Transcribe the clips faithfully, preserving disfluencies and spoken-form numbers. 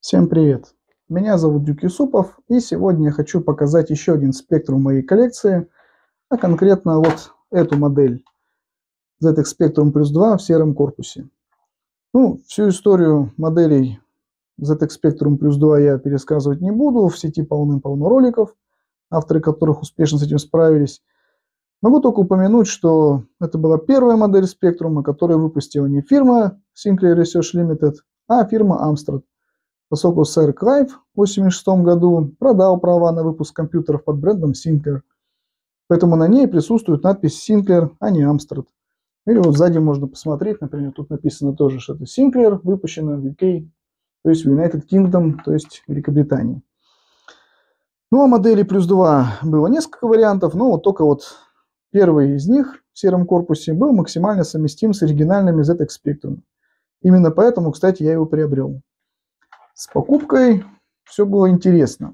Всем привет! Меня зовут Дюк Юсупов, и сегодня я хочу показать еще один спектрум моей коллекции, а конкретно вот эту модель зет икс Spectrum плюс два в сером корпусе. Ну, всю историю моделей зет икс Spectrum плюс два я пересказывать не буду, в сети полным-полно роликов, авторы которых успешно с этим справились. Могу только упомянуть, что это была первая модель спектрума, которую выпустила не фирма Sinclair Research Limited, а фирма Amstrad. Поскольку сэр Клайв в тысяча девятьсот восемьдесят шестом году продал права на выпуск компьютеров под брендом Sinclair. Поэтому на ней присутствует надпись Sinclair, а не Amstrad. Или вот сзади можно посмотреть, например, тут написано тоже, что это Sinclair, выпущено в ю кей, то есть в United Kingdom, то есть Великобритании. Ну, а модели плюс два было несколько вариантов, но вот только вот первый из них в сером корпусе был максимально совместим с оригинальными зет икс Spectrum. Именно поэтому, кстати, я его приобрел. С покупкой все было интересно.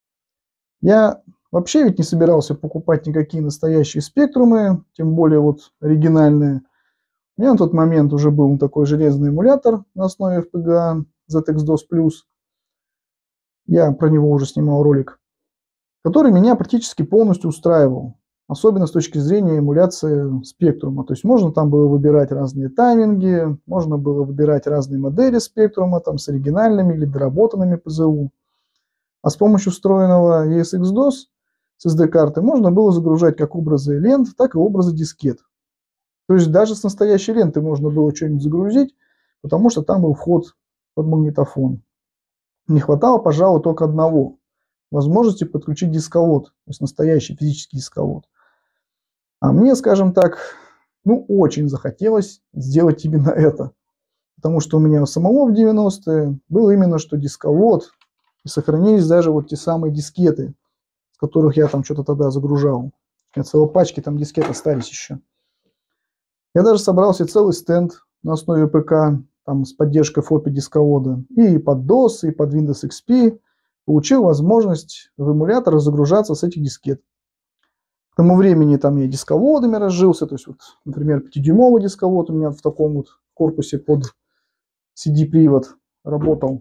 Я вообще ведь не собирался покупать никакие настоящие спектрумы, тем более вот оригинальные. У меня на тот момент уже был такой железный эмулятор на основе эф пи джи эй зет икс дос плюс. Я про него уже снимал ролик, который меня практически полностью устраивал. Особенно с точки зрения эмуляции спектрума. То есть можно там было выбирать разные тайминги, можно было выбирать разные модели спектрума там, с оригинальными или доработанными пэ зэ у. А с помощью встроенного и эс икс дос с эс ди-карты можно было загружать как образы лент, так и образы дискет. То есть даже с настоящей ленты можно было что-нибудь загрузить, потому что там был вход под магнитофон. Не хватало, пожалуй, только одного. Возможности подключить дисковод, то есть настоящий физический дисковод. А мне, скажем так, ну очень захотелось сделать именно это. Потому что у меня у самого в девяностые был именно что дисковод. И сохранились даже вот те самые дискеты, с которых я там что-то тогда загружал. У меня целые пачки там дискет остались еще. Я даже собрал себе целый стенд на основе пэ ка, там с поддержкой эф о пи дисковода. И под дос, и под Windows икс пи. Получил возможность в эмулятор загружаться с этих дискет. К тому времени там я дисководами разжился, то есть, вот, например, пятидюймовый дисковод у меня в таком вот корпусе под си ди-привод работал.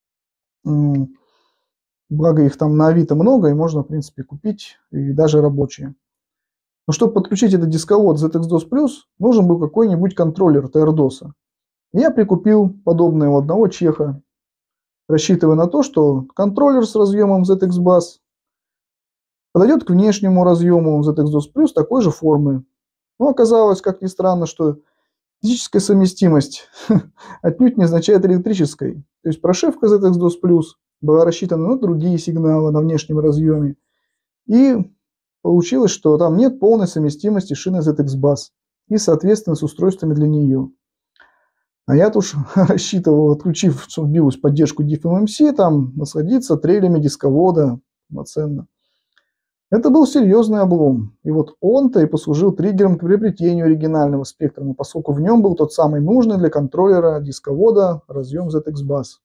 Благо их там на Авито много, и можно, в принципе, купить, и даже рабочие. Но чтобы подключить этот дисковод зет икс дос плюс, нужен был какой-нибудь контроллер ти ар дос. Я прикупил подобное у одного чеха, рассчитывая на то, что контроллер с разъемом зет икс бас подойдет к внешнему разъему зет икс дос плюс такой же формы. Но оказалось, как ни странно, что физическая совместимость отнюдь не означает электрической. То есть прошивка зет икс дос плюс была рассчитана на другие сигналы на внешнем разъеме. И получилось, что там нет полной совместимости шины зет икс бас и, соответственно, с устройствами для нее. А я-то уж рассчитывал, отключив билус поддержку ди эф эм эм си, там насладиться трелями дисковода полноценно. Это был серьезный облом. И вот он-то и послужил триггером к приобретению оригинального спектрума, поскольку в нем был тот самый нужный для контроллера дисковода разъем зет икс бас.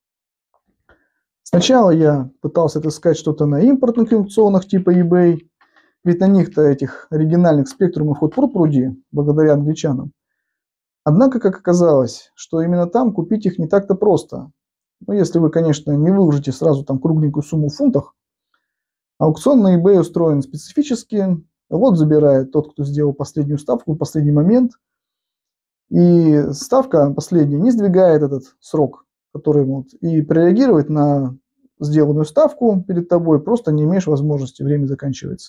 Сначала я пытался отыскать что-то на импортных аукционах типа eBay, ведь на них-то этих оригинальных спектрумов от пруд-пруди, благодаря англичанам. Однако, как оказалось, что именно там купить их не так-то просто. Ну, если вы, конечно, не выложите сразу там кругленькую сумму в фунтах. Аукцион на eBay устроен специфически. Вот забирает тот, кто сделал последнюю ставку в последний момент. И ставка последняя не сдвигает этот срок, который вот, и прореагировать на сделанную ставку перед тобой просто не имеешь возможности, время заканчивается.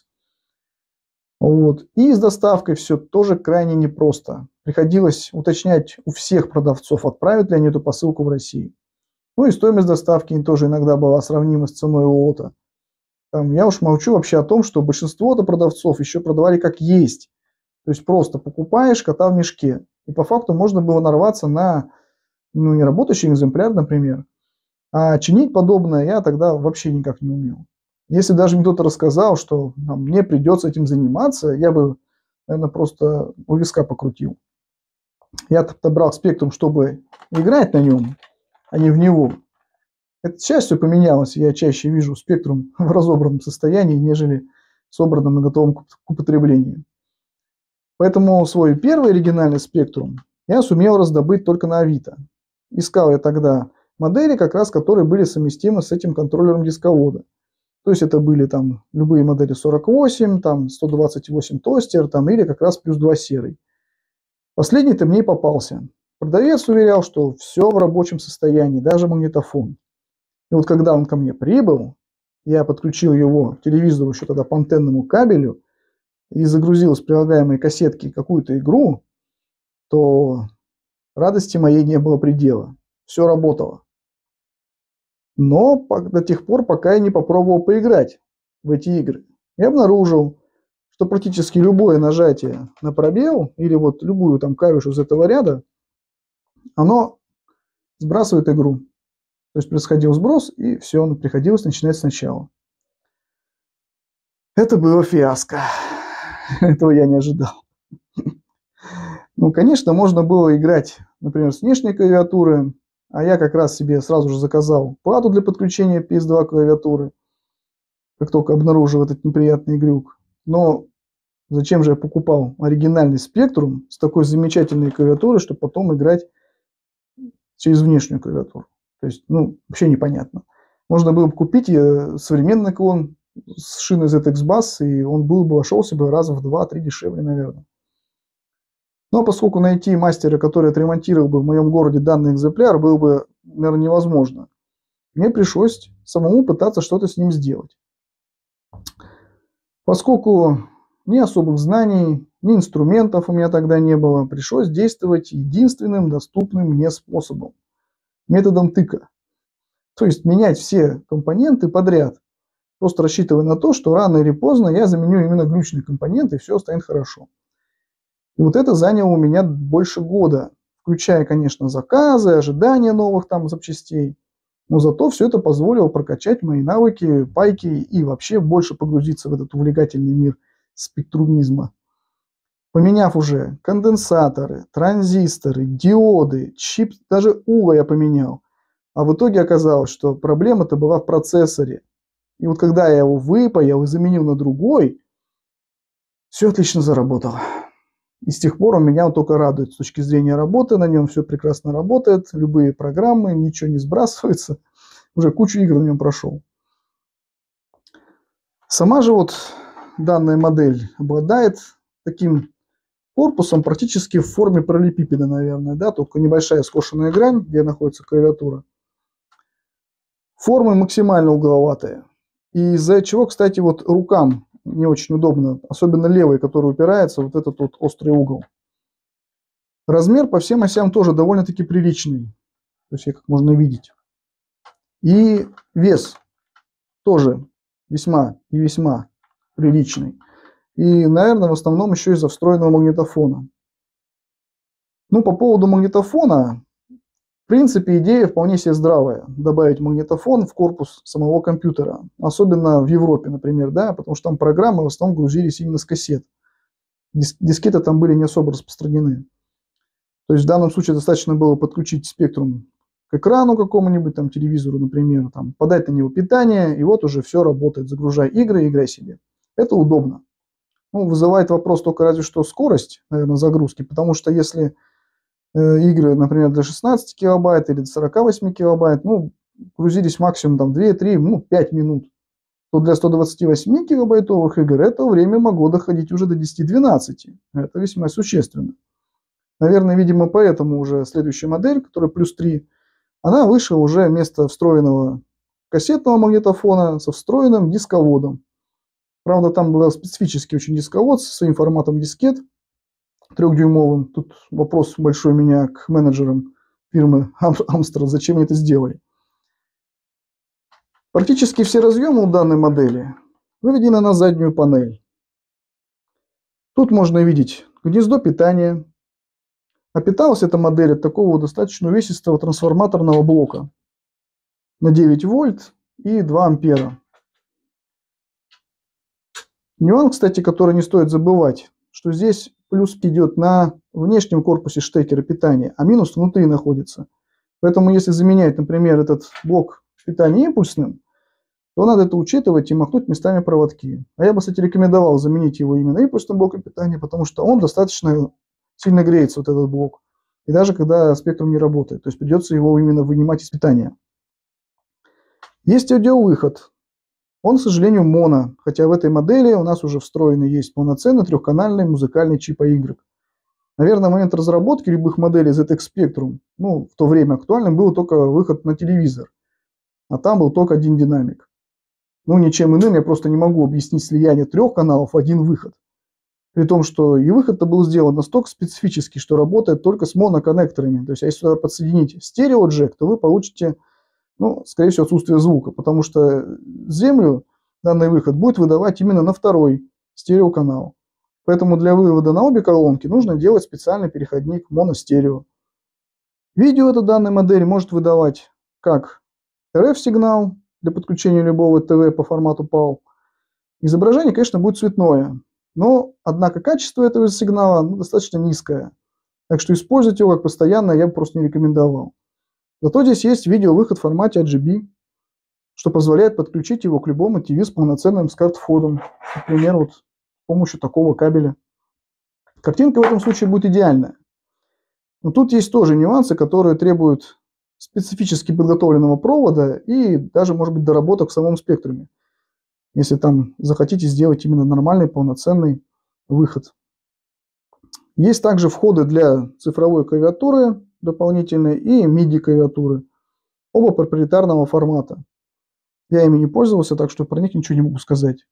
Вот. И с доставкой все тоже крайне непросто. Приходилось уточнять у всех продавцов, отправят ли они эту посылку в Россию. Ну и стоимость доставки тоже иногда была сравнима с ценой лота. Там, я уж молчу вообще о том, что большинство продавцов еще продавали как есть. То есть просто покупаешь кота в мешке. И по факту можно было нарваться на ну, неработающий экземпляр, например. А чинить подобное я тогда вообще никак не умел. Если даже мне кто-то рассказал, что там, мне придется этим заниматься, я бы, наверное, просто у виска покрутил. Я брал спектрум, чтобы играть на нем, а не в него. Это сейчас все поменялось. Я чаще вижу спектрум в разобранном состоянии, нежели собранном на готовом к употреблению. Поэтому свой первый оригинальный спектрум я сумел раздобыть только на Авито. Искал я тогда модели, как раз которые были совместимы с этим контроллером дисковода. То есть это были там любые модели сорок восемь, там сто двадцать восемь тостер, там, или как раз плюс два серый. Последний-то мне и попался. Продавец уверял, что все в рабочем состоянии, даже магнитофон. И вот когда он ко мне прибыл, я подключил его к телевизору еще тогда по антенному кабелю и загрузил с прилагаемой кассетки какую-то игру, то радости моей не было предела. Все работало. Но до тех пор, пока я не попробовал поиграть в эти игры. Я обнаружил, что практически любое нажатие на пробел или вот любую там клавишу из этого ряда, оно сбрасывает игру. То есть происходил сброс, и все, приходилось начинать сначала. Это было фиаско. Этого я не ожидал. Ну, конечно, можно было играть, например, с внешней клавиатуры, а я как раз себе сразу же заказал плату для подключения пи эс два клавиатуры, как только обнаружил этот неприятный глюк. Но зачем же я покупал оригинальный Spectrum с такой замечательной клавиатурой, чтобы потом играть через внешнюю клавиатуру? То есть, ну, вообще непонятно. Можно было бы купить современный клон с шиной зет икс бас, и он был бы обошелся бы раза в два-три дешевле, наверное. Но поскольку найти мастера, который отремонтировал бы в моем городе данный экземпляр, было бы, наверное, невозможно, мне пришлось самому пытаться что-то с ним сделать. Поскольку ни особых знаний, ни инструментов у меня тогда не было, пришлось действовать единственным доступным мне способом – методом тыка. То есть менять все компоненты подряд, просто рассчитывая на то, что рано или поздно я заменю именно глючный компонент, и все станет хорошо. И вот это заняло у меня больше года, включая, конечно, заказы, ожидания новых там запчастей. Но зато все это позволило прокачать мои навыки, пайки и вообще больше погрузиться в этот увлекательный мир спектрумизма. Поменяв уже конденсаторы, транзисторы, диоды, чип, даже УЛО я поменял. А в итоге оказалось, что проблема-то была в процессоре. И вот когда я его выпаял и заменил на другой, все отлично заработало. И с тех пор он меня только радует с точки зрения работы, на нем все прекрасно работает, любые программы, ничего не сбрасывается, уже кучу игр на нем прошел. Сама же вот данная модель обладает таким корпусом практически в форме параллелепипеда, наверное, да, только небольшая скошенная грань, где находится клавиатура. Формы максимально угловатые, и из-за чего, кстати, вот рукам не очень удобно, особенно левый, который упирается, вот этот вот острый угол. Размер по всем осям тоже довольно-таки приличный, то есть, как можно видеть. И вес тоже весьма и весьма приличный. И, наверное, в основном еще из-за встроенного магнитофона. Ну, по поводу магнитофона, в принципе, идея вполне себе здравая. Добавить магнитофон в корпус самого компьютера. Особенно в Европе, например, да, потому что там программы в основном грузились именно с кассет. Дис дискеты там были не особо распространены. То есть в данном случае достаточно было подключить спектрум к экрану какому-нибудь, там, телевизору, например, там, подать на него питание, и вот уже все работает. Загружай игры, играй себе. Это удобно. Ну, вызывает вопрос только разве что скорость, наверное, загрузки, потому что если э, игры, например, для шестнадцати килобайт или сорока восьми килобайт, ну, грузились максимум там две-три, ну, пять минут, то для ста двадцати восьми килобайтовых игр это время могло доходить уже до десяти-двенадцати. Это весьма существенно. Наверное, видимо, поэтому уже следующая модель, которая плюс три, она вышла уже вместо встроенного кассетного магнитофона со встроенным дисководом. Правда, там был специфический очень дисковод со своим форматом дискет трехдюймовым. Тут вопрос большой у меня к менеджерам фирмы Amstrad, зачем они это сделали. Практически все разъемы у данной модели выведены на заднюю панель. Тут можно видеть гнездо питания. А питалась эта модель от такого достаточно увесистого трансформаторного блока на девять вольт и два ампера. Нюанс, кстати, который не стоит забывать, что здесь плюс идет на внешнем корпусе штекера питания, а минус внутри находится. Поэтому если заменять, например, этот блок питания импульсным, то надо это учитывать и махнуть местами проводки. А я бы, кстати, рекомендовал заменить его именно импульсным блоком питания, потому что он достаточно сильно греется, вот этот блок. и даже когда спектрум не работает. То есть придется его именно вынимать из питания. Есть аудиовыход. Он, к сожалению, моно, хотя в этой модели у нас уже встроенный есть полноценный трехканальный музыкальный чип эй игрек. Наверное, в момент разработки любых моделей зет икс Spectrum, ну, в то время актуальным был только выход на телевизор, а там был только один динамик. Ну, ничем иным я просто не могу объяснить слияние трех каналов в один выход. При том, что и выход-то был сделан настолько специфический, что работает только с моноконнекторами. То есть, если сюда подсоединить стереоджек, то вы получите, ну, скорее всего, отсутствие звука, потому что землю данный выход будет выдавать именно на второй стереоканал. Поэтому для вывода на обе колонки нужно делать специальный переходник моно-стерео. Видео эта данная модель может выдавать как эр эф-сигнал для подключения любого ТВ по формату пал. Изображение, конечно, будет цветное, но, однако, качество этого сигнала ну, достаточно низкое. Так что использовать его как постоянно я бы просто не рекомендовал. Зато здесь есть видеовыход в формате ар джи би, что позволяет подключить его к любому ТВ с полноценным скарт-входом. Например, вот с помощью такого кабеля. Картинка в этом случае будет идеальная. Но тут есть тоже нюансы, которые требуют специфически подготовленного провода и даже, может быть, доработок в самом спектруме, если там захотите сделать именно нормальный полноценный выход. Есть также входы для цифровой клавиатуры дополнительные и миди клавиатуры, оба проприетарного формата. Я ими не пользовался, так что про них ничего не могу сказать.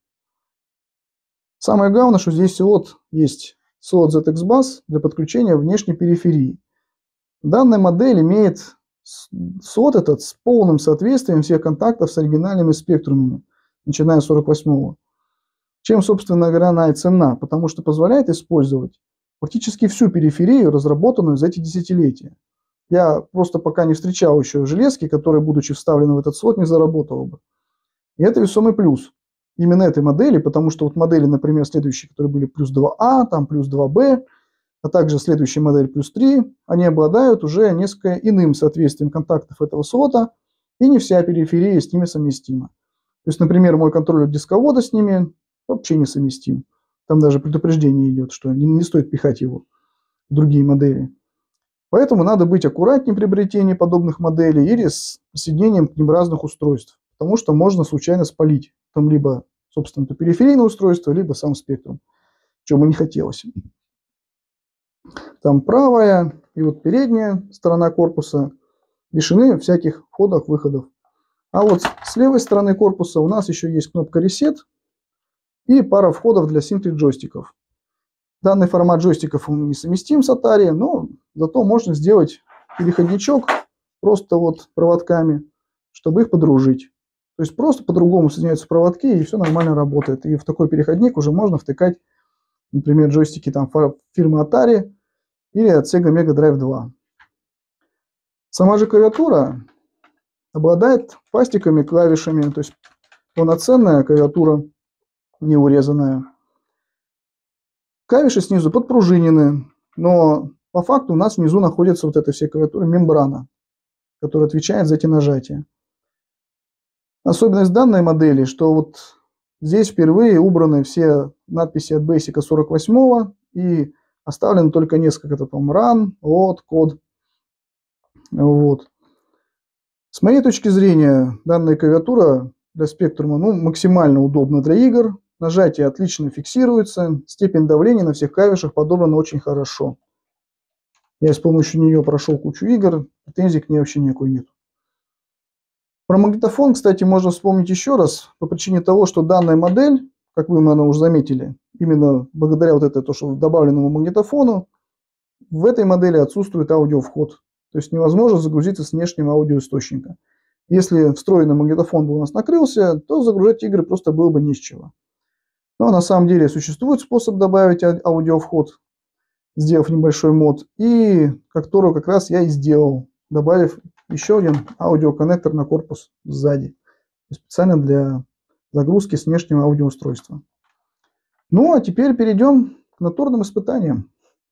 Самое главное, что здесь слот есть слот зет икс бас для подключения внешней периферии. Данная модель имеет слот этот с полным соответствием всех контактов с оригинальными спектрумами, начиная с сорок восьмого. Чем, собственно говоря, она и ценна, потому что позволяет использовать практически всю периферию, разработанную за эти десятилетия. Я просто пока не встречал еще железки, которая, будучи вставлены в этот слот, не заработала бы. И это весомый плюс именно этой модели, потому что вот модели, например, следующие, которые были плюс два а, там плюс два бэ, а также следующая модель плюс три, они обладают уже несколько иным соответствием контактов этого слота, и не вся периферия с ними совместима. То есть, например, мой контроллер дисковода с ними вообще не совместим. Там даже предупреждение идет, что не, не стоит пихать его в другие модели. Поэтому надо быть аккуратнее при приобретении подобных моделей или с присоединением к ним разных устройств, потому что можно случайно спалить там либо, собственно, это периферийное устройство, либо сам спектрум, чего бы не хотелось. Там правая и вот передняя сторона корпуса лишены всяких входов-выходов. А вот с левой стороны корпуса у нас еще есть кнопка Reset и пара входов для синтез-джойстиков. Данный формат джойстиков он несовместим с Atari, но зато можно сделать переходничок просто вот проводками, чтобы их подружить. То есть просто по-другому соединяются проводки, и все нормально работает. И в такой переходник уже можно втыкать, например, джойстики там фирмы Atari или от Sega Mega Drive два. Сама же клавиатура обладает пластиковыми клавишами, то есть полноценная клавиатура, не урезанная. Клавиши снизу подпружинены, но по факту у нас внизу находится вот эта вся клавиатура мембрана, которая отвечает за эти нажатия. Особенность данной модели, что вот здесь впервые убраны все надписи от Basic сорок восьмого и оставлено только несколько, это там run, load, код. Вот. С моей точки зрения, данная клавиатура для спектрума ну, максимально удобна для игр. Нажатие отлично фиксируется, степень давления на всех клавишах подобрана очень хорошо. Я с помощью нее прошел кучу игр, претензий к ней вообще никакой нет. Про магнитофон, кстати, можно вспомнить еще раз, по причине того, что данная модель, как вы, наверное, уже заметили, именно благодаря вот это, то, что добавленному магнитофону, в этой модели отсутствует аудиовход. То есть невозможно загрузиться с внешнего аудиоисточника. Если встроенный магнитофон бы у нас накрылся, то загружать игры просто было бы не с чего. Но на самом деле существует способ добавить аудиовход, сделав небольшой мод, и которого как раз я и сделал, добавив еще один аудиоконнектор на корпус сзади, специально для загрузки с внешнего аудиоустройства. Ну а теперь перейдем к натурным испытаниям.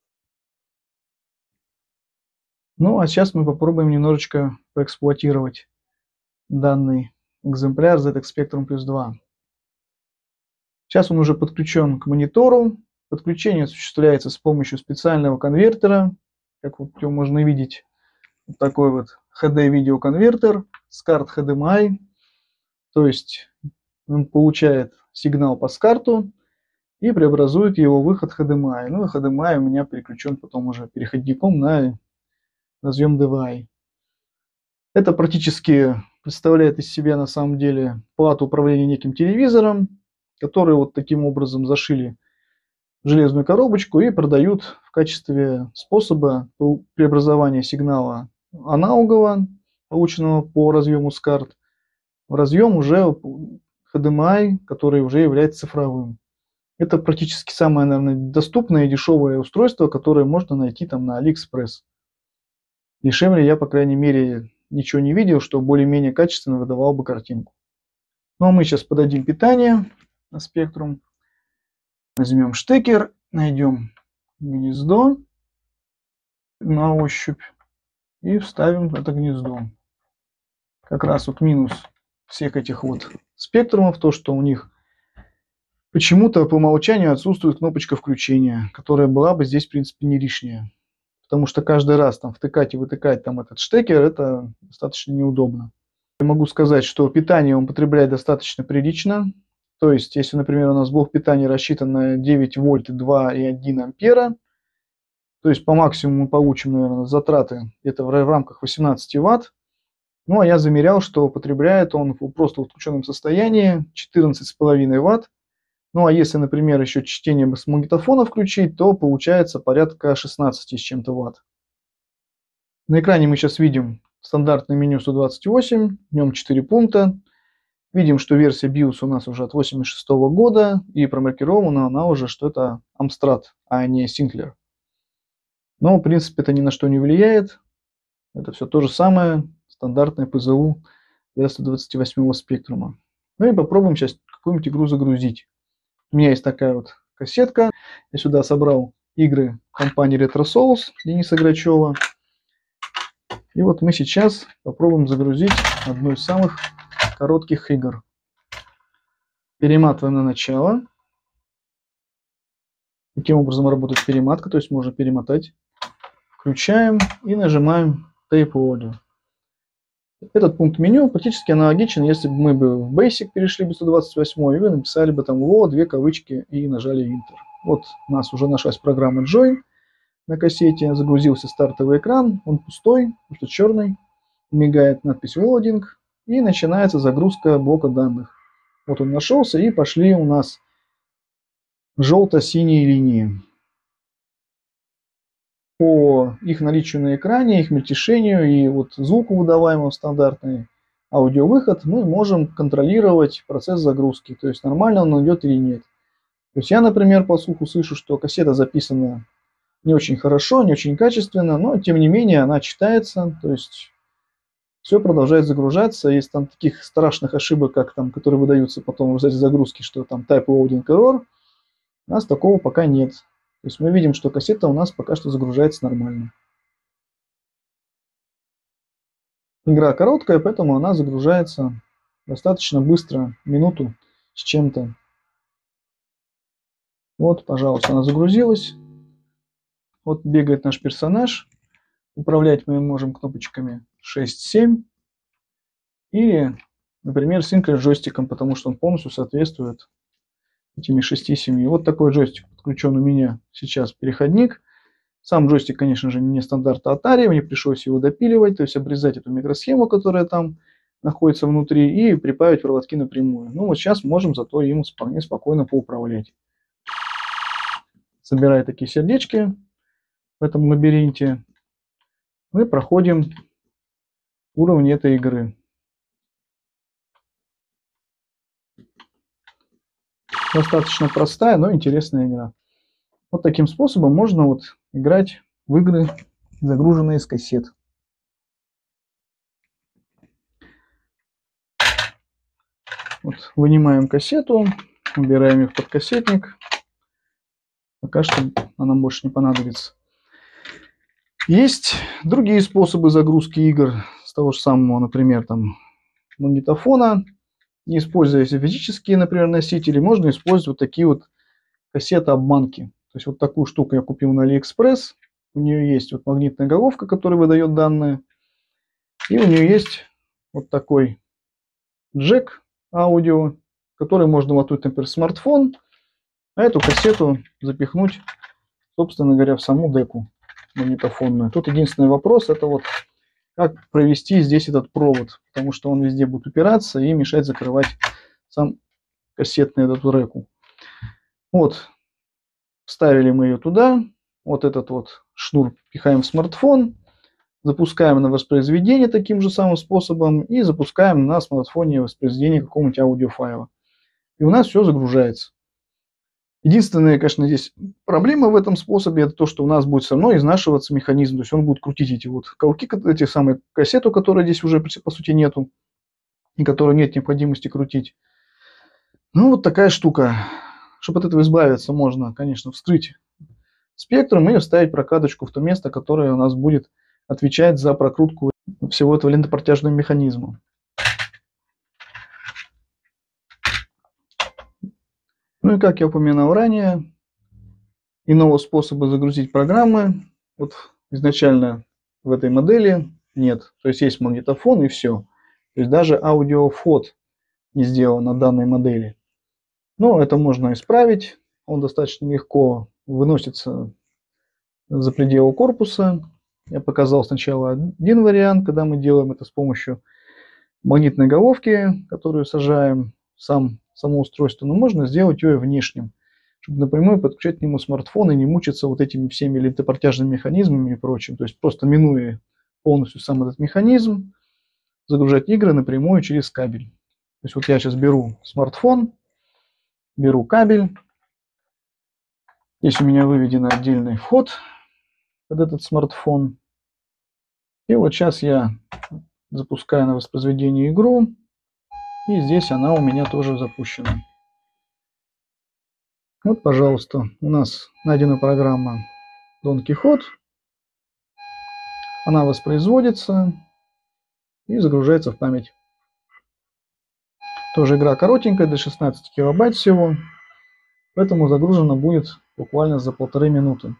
Ну а сейчас мы попробуем немножечко поэксплуатировать данный экземпляр зет икс Spectrum плюс два. Сейчас он уже подключен к монитору. Подключение осуществляется с помощью специального конвертера как вот можно видеть, вот такой вот эйч ди-видеоконвертер с карт эйч ди эм ай. То есть он получает сигнал по скарту и преобразует его в выход эйч ди эм ай. Ну, эйч ди эм ай у меня переключен потом уже переходником на разъем ди ви ай. Это практически представляет из себя на самом деле плату управления неким телевизором, который вот таким образом зашили в железную коробочку и продают в качестве способа преобразования сигнала аналогового, полученного по разъему с карт, в разъем уже эйч ди эм ай, который уже является цифровым. Это практически самое, наверное, доступное и дешевое устройство, которое можно найти там на AliExpress. Дешевле я, по крайней мере, ничего не видел, что более-менее качественно выдавал бы картинку. Ну а мы сейчас подадим питание на Spectrum. Возьмем штекер, найдем гнездо на ощупь и вставим это гнездо. Как раз вот минус всех этих вот спектрумов, то, что у них почему-то по умолчанию отсутствует кнопочка включения, которая была бы здесь, в принципе, не лишняя. Потому что каждый раз там втыкать и вытыкать там этот штекер, это достаточно неудобно. Я могу сказать, что питание он потребляет достаточно прилично. То есть, если, например, у нас блок питания рассчитан на девять вольт, два и один ампера, то есть по максимуму мы получим, наверное, затраты где-то в рамках восемнадцати ватт. Ну, а я замерял, что потребляет он просто в включенном состоянии четырнадцать с половиной ватт. Ну, а если, например, еще чтение с магнитофона включить, то получается порядка шестнадцати с чем-то ватт. На экране мы сейчас видим стандартное меню сто двадцать восемь, в нем четыре пункта. Видим, что версия биос у нас уже от восемьдесят шестого года, и промаркирована она уже, что это Amstrad, а не Sinclair. Но, в принципе, это ни на что не влияет. Это все то же самое, стандартное ПЗУ для сто двадцать восьмого спектрума. Ну и попробуем сейчас какую-нибудь игру загрузить. У меня есть такая вот кассетка. Я сюда собрал игры компании RetroSouls Дениса Грачева. И вот мы сейчас попробуем загрузить одну из самых коротких игр. Перематываем на начало. Таким образом работает перематка, то есть можно перемотать. Включаем и нажимаем Tape Audio. Этот пункт меню практически аналогичен, если бы мы бы в Basic перешли бы сто двадцать восьмой, и вы написали бы там «Во», две кавычки и нажали Enter. Вот у нас уже нашлась программа Join на кассете, загрузился стартовый экран, он пустой, потому что черный, мигает надпись Loading, и начинается загрузка блока данных. Вот он нашелся, и пошли у нас желто-синие линии. По их наличию на экране, их мельтешению и вот звуку, выдаваемому в стандартный аудиовыход, мы можем контролировать процесс загрузки, то есть нормально он идет или нет. То есть я, например, по слуху слышу, что кассета записана не очень хорошо, не очень качественно, но тем не менее она читается, то есть все продолжает загружаться. Есть там таких страшных ошибок, как там, которые выдаются потом в результате загрузки, что там type loading error, у нас такого пока нет. То есть мы видим, что кассета у нас пока что загружается нормально. Игра короткая, поэтому она загружается достаточно быстро, минуту с чем-то. Вот, пожалуйста, она загрузилась. Вот бегает наш персонаж. Управлять мы можем кнопочками шесть семь. Или, например, Sinclair джойстиком, потому что он полностью соответствует этими шести-семи. Вот такой джойстик подключен у меня сейчас переходник. Сам джойстик, конечно же, не стандарта Atari, мне пришлось его допиливать, то есть обрезать эту микросхему, которая там находится внутри, и припаять проводки напрямую. Ну вот сейчас можем зато ему вполне спокойно поуправлять. Собирая такие сердечки в этом лабиринте, мы проходим уровни этой игры. Достаточно простая, но интересная игра. Вот таким способом можно вот играть в игры, загруженные с кассет. Вот, вынимаем кассету, убираем ее в подкассетник. Пока что она больше не понадобится. Есть другие способы загрузки игр с того же самого, например, там, магнитофона. Не используя физические, например, носители, можно использовать вот такие вот кассеты-обманки. То есть вот такую штуку я купил на AliExpress. у нее есть вот магнитная головка, которая выдает данные. И у нее есть вот такой джек аудио, который можно воткнуть, например, в смартфон, а эту кассету запихнуть, собственно говоря, в саму деку магнитофонную. Тут единственный вопрос, это вот как провести здесь этот провод, потому что он везде будет упираться и мешать закрывать сам кассетный этот реку. Вот, вставили мы ее туда, вот этот вот шнур пихаем в смартфон, запускаем на воспроизведение таким же самым способом и запускаем на смартфоне воспроизведение какого-нибудь аудиофайла. И у нас все загружается. Единственная, конечно, здесь проблема в этом способе, это то, что у нас будет все равно изнашиваться механизм, то есть он будет крутить эти вот колки, эти самые кассету, которой здесь уже по сути нету, и которую нет необходимости крутить. Ну, вот такая штука. Чтобы от этого избавиться, можно, конечно, вскрыть спектром и вставить прокладочку в то место, которое у нас будет отвечать за прокрутку всего этого лентопартяжного механизма. Ну и как я упоминал ранее, иного способа загрузить программы вот изначально в этой модели нет. То есть есть магнитофон и все. То есть даже аудиофот не сделан на данной модели. Но это можно исправить. Он достаточно легко выносится за пределы корпуса. Я показал сначала один вариант, когда мы делаем это с помощью магнитной головки, которую сажаем в сам, само устройство. Но можно сделать ее и внешним, чтобы напрямую подключать к нему смартфон и не мучиться вот этими всеми лентопартяжными механизмами и прочим. То есть просто минуя полностью сам этот механизм, загружать игры напрямую через кабель. То есть вот я сейчас беру смартфон, беру кабель. Здесь у меня выведен отдельный вход под этот смартфон. И вот сейчас я запускаю на воспроизведение игру. И здесь она у меня тоже запущена. Вот, пожалуйста, у нас найдена программа Don Quixote. Она воспроизводится и загружается в память. Тоже игра коротенькая, до шестнадцати килобайт всего. Поэтому загружена будет буквально за полторы минуты.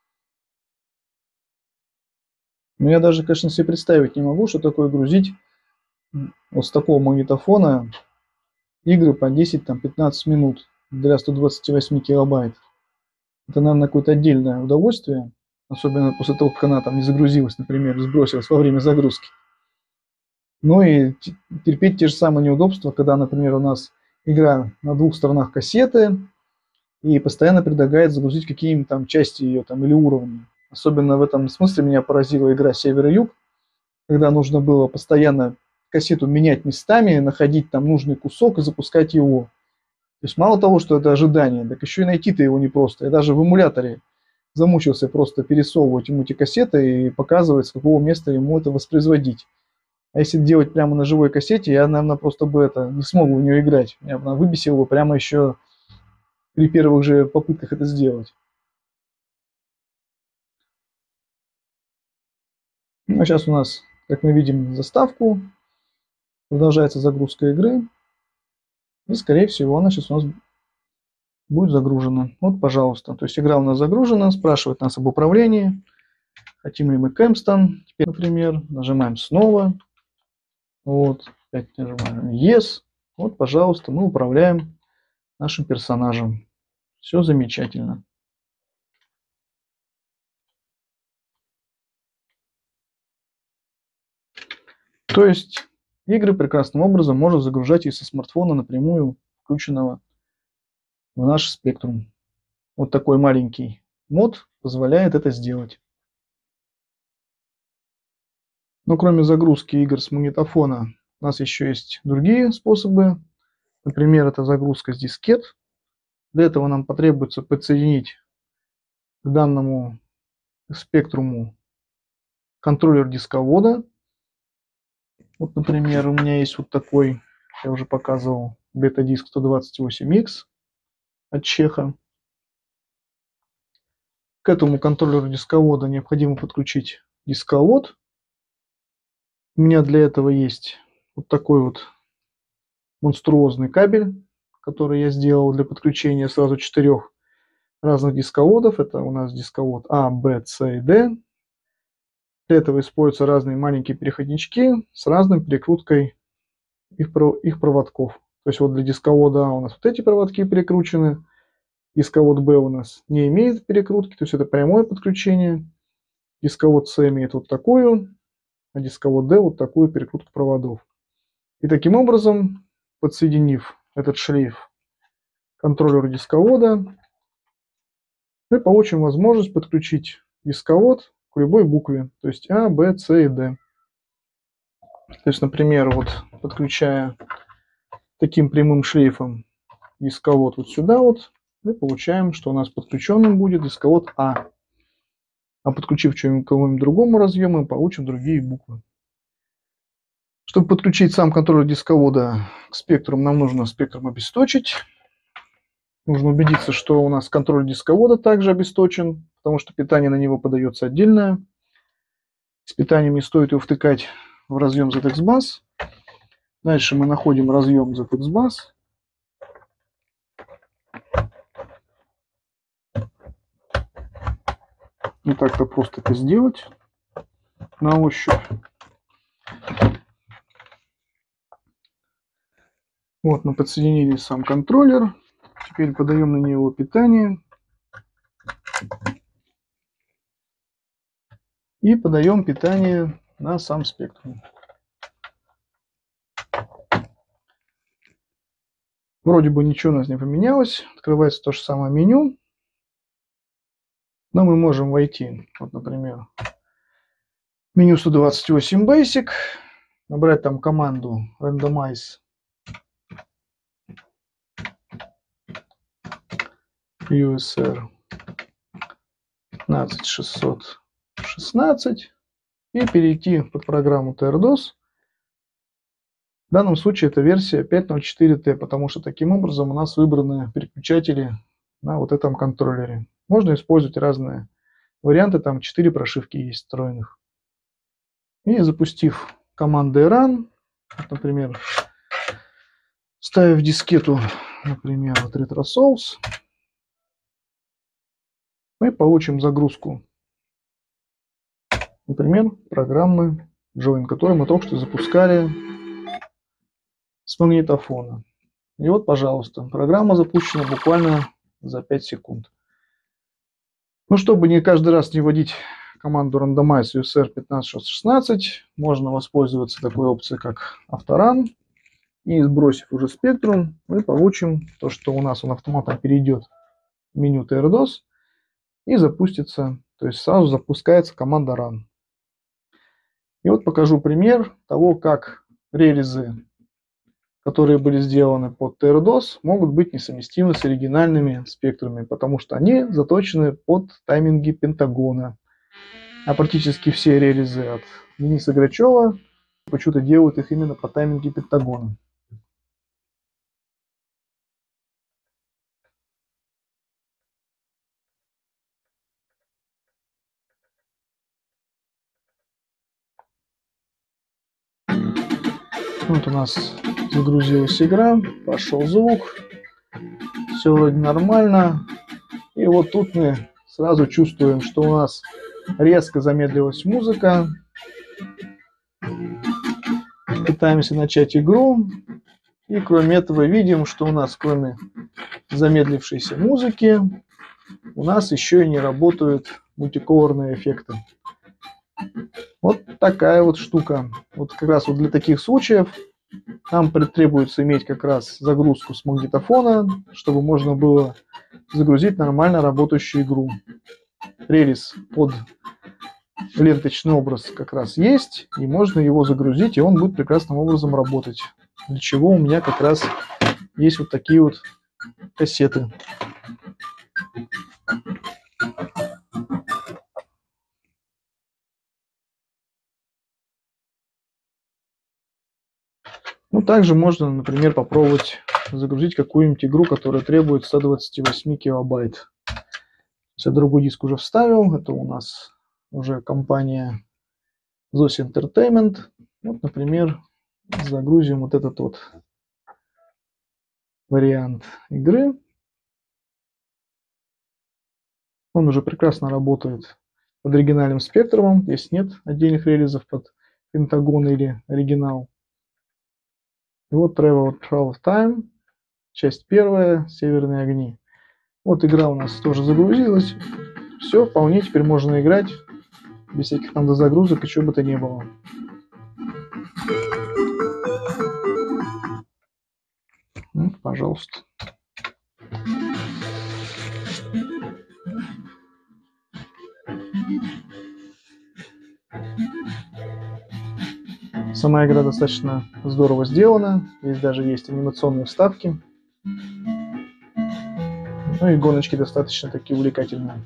Но я даже, конечно, себе представить не могу, что такое грузить вот с такого магнитофона игры по десять-пятнадцать минут для ста двадцати восьми килобайт. Это, наверное, какое-то отдельное удовольствие, особенно после того, как она там не загрузилась, например, сбросилась во время загрузки. Ну и терпеть те же самые неудобства, когда, например, у нас игра на двух сторонах кассеты и постоянно предлагает загрузить какие-нибудь там части ее там или уровни. Особенно в этом смысле меня поразила игра «Север и Юг», когда нужно было постоянно кассету менять местами, находить там нужный кусок и запускать его. То есть мало того, что это ожидание, так еще и найти-то его непросто. Я даже в эмуляторе замучился просто пересовывать ему эти кассеты и показывать, с какого места ему это воспроизводить. А если делать прямо на живой кассете, я, наверное, просто бы это не смог бы в нее играть. Я бы выбесил его прямо еще при первых же попытках это сделать. Ну, а сейчас у нас, как мы видим, заставку. Продолжается загрузка игры. И, скорее всего, она сейчас у нас будет загружена. Вот, пожалуйста. То есть игра у нас загружена, спрашивает нас об управлении. Хотим ли мы Кэмстон, теперь, например. Нажимаем снова. Вот, опять нажимаем Yes. Вот, пожалуйста, мы управляем нашим персонажем. Все замечательно. То есть игры прекрасным образом можно загружать и со смартфона напрямую включенного в наш спектрум. Вот такой маленький мод позволяет это сделать. Но кроме загрузки игр с магнитофона, у нас еще есть другие способы. Например, это загрузка с дискет. Для этого нам потребуется подсоединить к данному спектруму контроллер дисковода. Вот, например, у меня есть вот такой, я уже показывал, бета-диск сто двадцать восемь икс от Чеха. К этому контроллеру дисковода необходимо подключить дисковод. У меня для этого есть вот такой вот монструозный кабель, который я сделал для подключения сразу четырех разных дисководов. Это у нас дисковод А, Б, С и Д. Для этого используются разные маленькие переходнички с разной перекруткой их, их проводков. То есть вот для дисковода А у нас вот эти проводки перекручены. Дисковод Б у нас не имеет перекрутки, то есть это прямое подключение. Дисковод С имеет вот такую, а дисковод Д вот такую перекрутку проводов. И таким образом, подсоединив этот шлейф к контроллеру дисковода, мы получим возможность подключить дисковод к любой букве, то есть А, Б, С и Д. То есть, например, вот подключая таким прямым шлейфом дисковод вот сюда вот, мы получаем, что у нас подключенным будет дисковод А. А подключив к чему-нибудь другому разъему, мы получим другие буквы. Чтобы подключить сам контроллер дисковода к спектру, нам нужно спектром обесточить. Нужно убедиться, что у нас контроллер дисковода также обесточен, потому что питание на него подается отдельное. С питанием не стоит его втыкать в разъем зет икс бас. Дальше мы находим разъем зет икс бас. Не так-то просто это сделать на ощупь. Вот мы подсоединили сам контроллер. Теперь подаем на него питание. И подаем питание на сам спектрум. Вроде бы ничего у нас не поменялось. Открывается то же самое меню. Но мы можем войти, вот, например, в меню сто двадцать восемь Basic, набрать там команду randomize ю эс ар пятнадцать шестьсот шестнадцать и перейти под программу ти ар дос. В данном случае это версия пять ноль четыре тэ, потому что таким образом у нас выбраны переключатели на вот этом контроллере. Можно использовать разные варианты, там четыре прошивки есть встроенных. И запустив командой run, например, ставив дискету, например, вот retrosource, мы получим загрузку, например, программы Join, которую мы только что запускали с магнитофона. И вот, пожалуйста, программа запущена буквально за пять секунд. Ну, чтобы не каждый раз не вводить команду randomize ю эс ар пятнадцать шестьсот шестнадцать, можно воспользоваться такой опцией, как авторан. И сбросив уже спектрум, мы получим то, что у нас он автоматом перейдет в меню ти ар дос и запустится, то есть сразу запускается команда run. И вот покажу пример того, как релизы, которые были сделаны под ти ар дос, могут быть несовместимы с оригинальными спектрами, потому что они заточены под тайминги Пентагона. А практически все релизы от Дениса Грачева почему-то делают их именно по тайминге Пентагона. Вот у нас загрузилась игра, пошел звук, все вроде нормально. И вот тут мы сразу чувствуем, что у нас резко замедлилась музыка. Пытаемся начать игру. И кроме этого видим, что у нас кроме замедлившейся музыки, у нас еще и не работают мультиколорные эффекты. Вот такая вот штука. Вот как раз вот для таких случаев нам требуется иметь как раз загрузку с магнитофона, чтобы можно было загрузить нормально работающую игру. Релиз под ленточный образ как раз есть, и можно его загрузить, и он будет прекрасным образом работать. Для чего у меня как раз есть вот такие вот кассеты. Ну, также можно, например, попробовать загрузить какую-нибудь игру, которая требует сто двадцать восемь килобайт. Я другой диск уже вставил. Это у нас уже компания зос Entertainment. Вот, например, загрузим вот этот вот вариант игры. Он уже прекрасно работает под оригинальным спектрумом. Здесь нет отдельных релизов под Пентагон или оригинал. И вот Travel of Time, часть первая, Северные огни. Вот игра у нас тоже загрузилась. Все, вполне теперь можно играть без всяких там дозагрузок и чего бы то ни было. Ну, пожалуйста. Сама игра достаточно здорово сделана. Здесь даже есть анимационные вставки. Ну и гоночки достаточно такие увлекательные.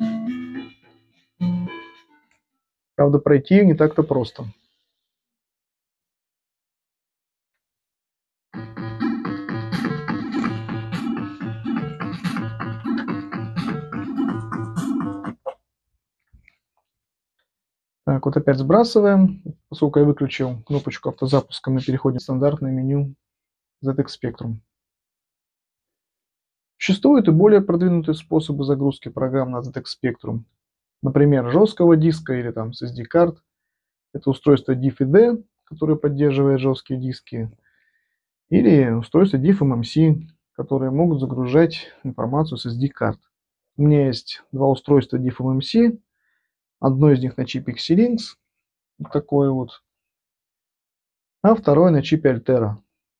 Правда, пройти ее не так-то просто. Так, вот опять сбрасываем. Поскольку я выключил кнопочку автозапуска, мы переходим в стандартное меню зет экс Spectrum. Существуют и более продвинутые способы загрузки программ на зет экс Spectrum. Например, жесткого диска или там с эс ди-карт. Это устройство диф и ди, которое поддерживает жесткие диски. Или устройство диф эм эм си, которые могут загружать информацию с эс ди-карт. У меня есть два устройства диф эм эм си. Одно из них на чипе Xilinx, вот такое вот, а второе на чипе Altera.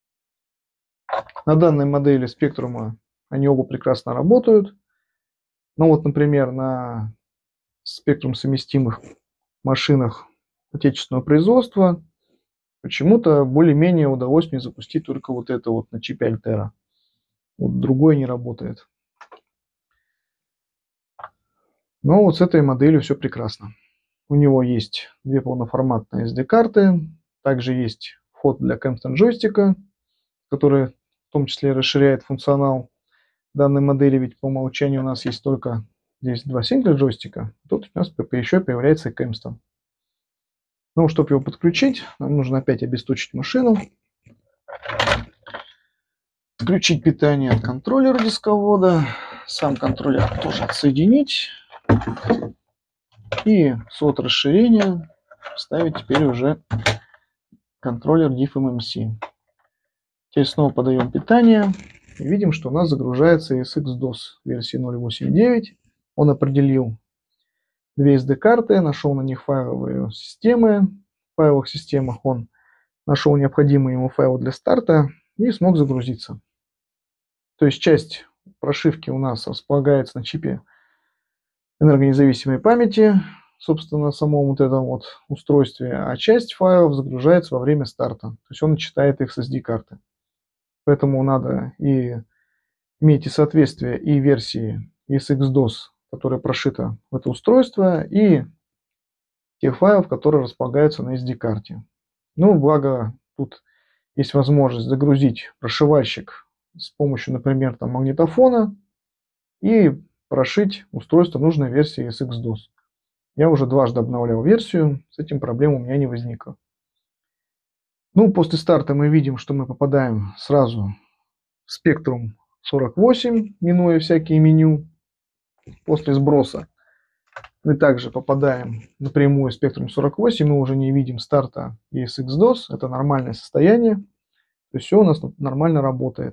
На данной модели спектрума они оба прекрасно работают. Но вот, например, на спектрум совместимых машинах отечественного производства почему-то более-менее удалось мне запустить только вот это вот на чипе Altera. Вот другое не работает. Но вот с этой моделью все прекрасно. У него есть две полноформатные эс ди-карты, также есть вход для Kempton джойстика, который в том числе расширяет функционал данной модели, ведь по умолчанию у нас есть только здесь два сингл джойстика, тут у нас еще появляется Kempton. Ну, чтобы его подключить, нам нужно опять обесточить машину, включить питание от контроллера дисковода, сам контроллер тоже отсоединить и слот расширения вставить теперь уже контроллер диф эм эм си. Теперь снова подаем питание и видим, что у нас загружается и эс икс дос версии ноль восемь девять. Он определил две эс ди-карты, нашел на них файловые системы. В файловых системах он нашел необходимые ему файлы для старта и смог загрузиться. То есть часть прошивки у нас располагается на чипе энергонезависимой памяти, собственно, на самом вот этом вот устройстве, а часть файлов загружается во время старта. То есть он читает их с эс ди-карты. Поэтому надо и иметь и соответствие и версии эс икс дос, которая прошита в это устройство, и тех файлов, которые располагаются на эс ди-карте. Ну, благо, тут есть возможность загрузить прошивальщик с помощью, например, там, магнитофона и прошить устройство нужной версии эс икс дос. Я уже дважды обновлял версию, с этим проблем у меня не возникло. Ну, после старта мы видим, что мы попадаем сразу в спектрум сорок восемь, минуя всякие меню. После сброса мы также попадаем напрямую в спектрум сорок восемь, мы уже не видим старта и эс икс дос, это нормальное состояние, то есть все у нас нормально работает.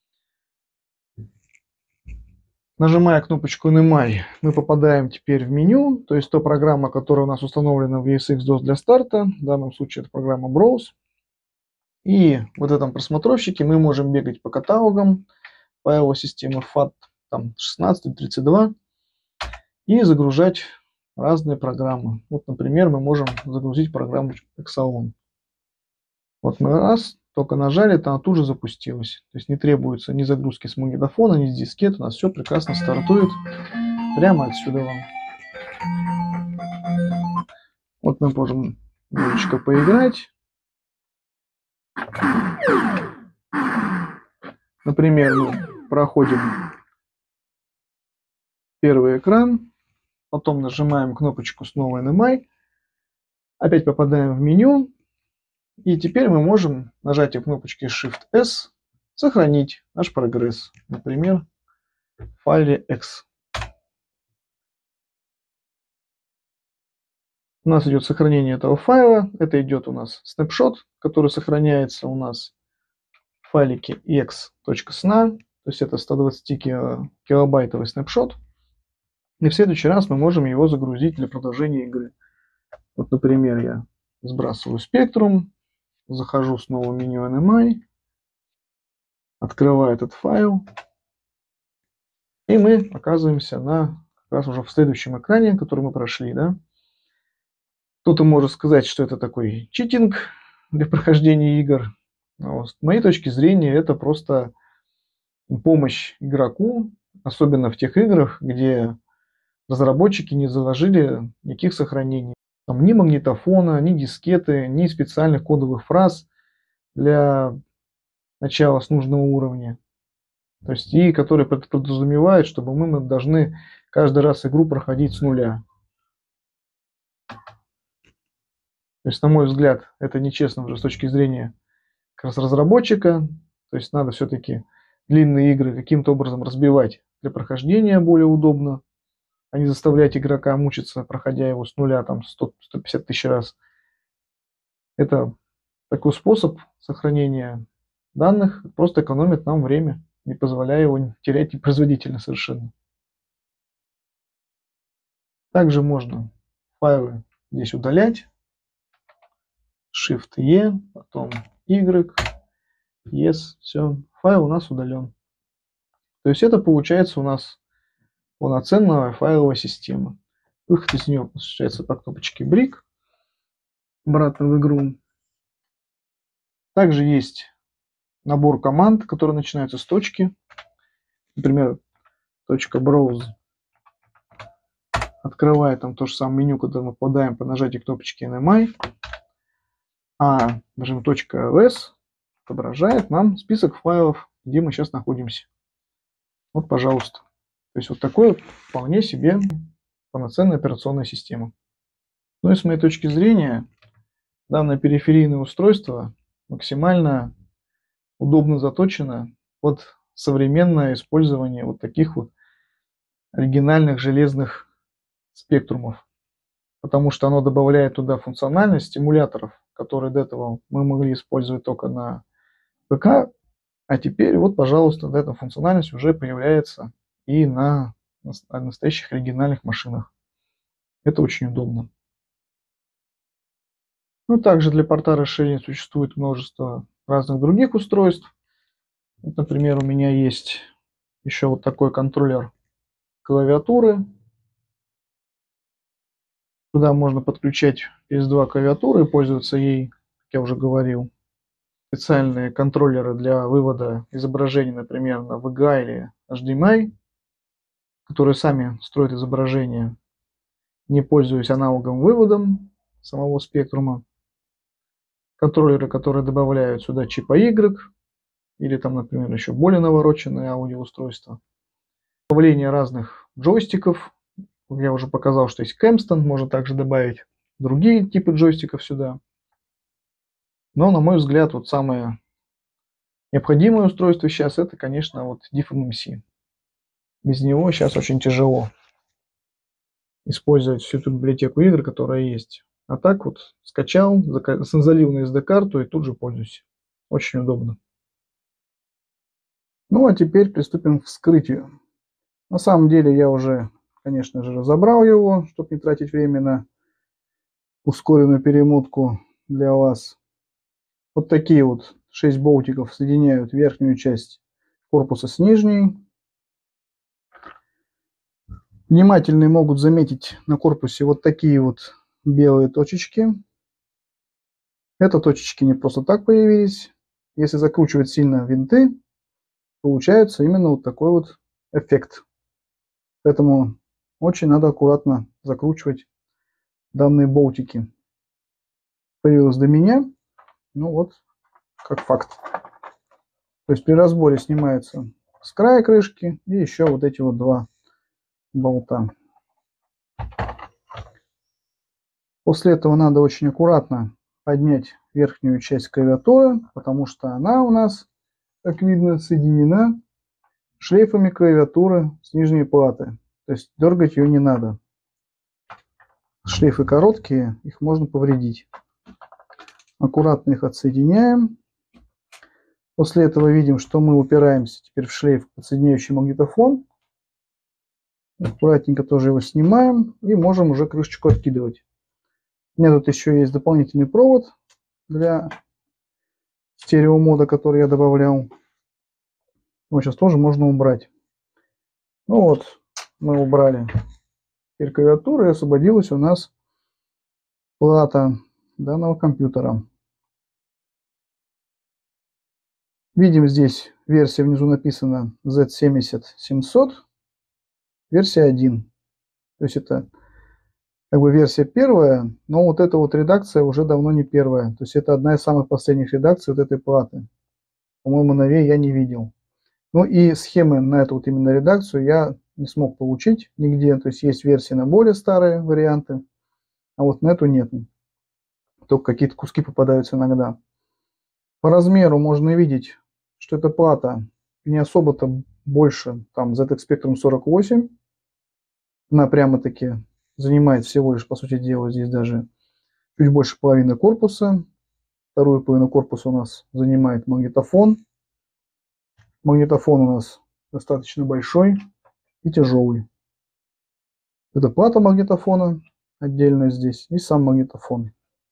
Нажимая кнопочку эн эм ай, мы попадаем теперь в меню, то есть та программа, которая у нас установлена в эс икс дос для старта, в данном случае это программа Browse. И в этом просмотровщике мы можем бегать по каталогам файловой системы фат там, шестнадцать тридцать два и загружать разные программы. Вот, например, мы можем загрузить программу Exaon. Вот мы раз, только нажали, то она тут же запустилась. То есть не требуется ни загрузки с магнитофона, ни с дискет. У нас все прекрасно стартует прямо отсюда вам. Вот мы можем немножечко поиграть. Например, мы проходим первый экран, потом нажимаем кнопочку снова эн эм ай, опять попадаем в меню, и теперь мы можем нажатием кнопочки Shift эс сохранить наш прогресс, например, в файле X. У нас идет сохранение этого файла. Это идет у нас снапшот, который сохраняется у нас в файлике ex.sna. То есть это сто двадцать килобайтовый снапшот. И в следующий раз мы можем его загрузить для продолжения игры. Вот, например, я сбрасываю Spectrum, захожу снова в меню эн эм ай, открываю этот файл, и мы оказываемся на как раз уже в следующем экране, который мы прошли, да. Кто-то может сказать, что это такой читинг для прохождения игр. Но с моей точки зрения, это просто помощь игроку, особенно в тех играх, где разработчики не заложили никаких сохранений. Там ни магнитофона, ни дискеты, ни специальных кодовых фраз для начала с нужного уровня. То есть и которые подразумевают, чтобы мы должны каждый раз игру проходить с нуля. То есть, на мой взгляд, это нечестно уже с точки зрения как раз разработчика. То есть надо все-таки длинные игры каким-то образом разбивать для прохождения более удобно, а не заставлять игрока мучиться, проходя его с нуля там сто — сто пятьдесят тысяч раз. Это такой способ сохранения данных, просто экономит нам время, не позволяя его терять непроизводительно совершенно. Также можно файлы здесь удалять. Shift-E, потом Y, Yes, все, файл у нас удален. То есть это получается у нас полноценная файловая система. Выход из нее осуществляется по кнопочке Brick, обратно в игру. Также есть набор команд, которые начинаются с точки. Например, точка .browse. Открывая там то же самое меню, куда мы попадаем по нажатию кнопочки эн эм ай. А нажим .ls отображает нам список файлов, где мы сейчас находимся. Вот, пожалуйста. То есть вот такой вот вполне себе полноценная операционная система. Ну и с моей точки зрения, данное периферийное устройство максимально удобно заточено под современное использование вот таких вот оригинальных железных спектрумов. Потому что оно добавляет туда функциональность стимуляторов, которые до этого мы могли использовать только на ПК. А теперь вот, пожалуйста, эта функциональность уже появляется и на настоящих оригинальных машинах. Это очень удобно. Ну, также для порта расширения существует множество разных других устройств. Вот, например, у меня есть еще вот такой контроллер клавиатуры. Туда можно подключать пи эс два клавиатуры и пользоваться ей, как я уже говорил. Специальные контроллеры для вывода изображений, например, на ви джи эй или эйч ди эм ай, которые сами строят изображение, не пользуясь аналоговым выводом самого спектрума. Контроллеры, которые добавляют сюда чипа Y, или там, например, еще более навороченные аудиоустройства. Добавление разных джойстиков. Я уже показал, что есть Кэмстон, можно также добавить другие типы джойстиков сюда. Но, на мой взгляд, вот самое необходимое устройство сейчас это, конечно, вот диф эм эм си. Без него сейчас очень тяжело использовать всю эту библиотеку игр, которая есть. А так вот скачал, залил на эс ди-карту и тут же пользуюсь. Очень удобно. Ну а теперь приступим к вскрытию. На самом деле я уже, конечно же, разобрал его, чтобы не тратить время на ускоренную перемотку для вас. Вот такие вот шесть болтиков соединяют верхнюю часть корпуса с нижней. Внимательные могут заметить на корпусе вот такие вот белые точечки. Это точечки не просто так появились. Если закручивать сильно винты, получается именно вот такой вот эффект. Поэтому очень надо аккуратно закручивать данные болтики. Появилось до меня. Ну вот, как факт. То есть при разборе снимается с края крышки и еще вот эти вот два болта. После этого надо очень аккуратно поднять верхнюю часть клавиатуры, потому что она у нас, как видно, соединена шлейфами клавиатуры с нижней платы. То есть дергать ее не надо. шлейфы короткие, их можно повредить. Аккуратно их отсоединяем. После этого видим, что мы упираемся теперь в шлейф, подсоединяющий магнитофон. Аккуратненько тоже его снимаем и можем уже крышечку откидывать. У меня тут еще есть дополнительный провод для стереомода, который я добавлял. Его сейчас тоже можно убрать. Ну вот, мы убрали теперь клавиатуру, и освободилась у нас плата данного компьютера. Видим, здесь версия внизу написана зет семьдесят семьсот, версия один. То есть это как бы версия первая, но вот эта вот редакция уже давно не первая. То есть это одна из самых последних редакций вот этой платы. По-моему, новее я не видел. Ну и схемы на эту вот именно редакцию я не смог получить нигде. То есть есть версии на более старые варианты, а вот на эту нет. Только какие-то куски попадаются иногда. По размеру можно видеть, что эта плата не особо-то больше там зет икс Spectrum сорок восемь. Она прямо-таки занимает всего лишь, по сути дела, здесь даже чуть больше половины корпуса. Вторую половину корпуса у нас занимает магнитофон. Магнитофон у нас достаточно большой и тяжелый. Это плата магнитофона отдельно здесь и сам магнитофон.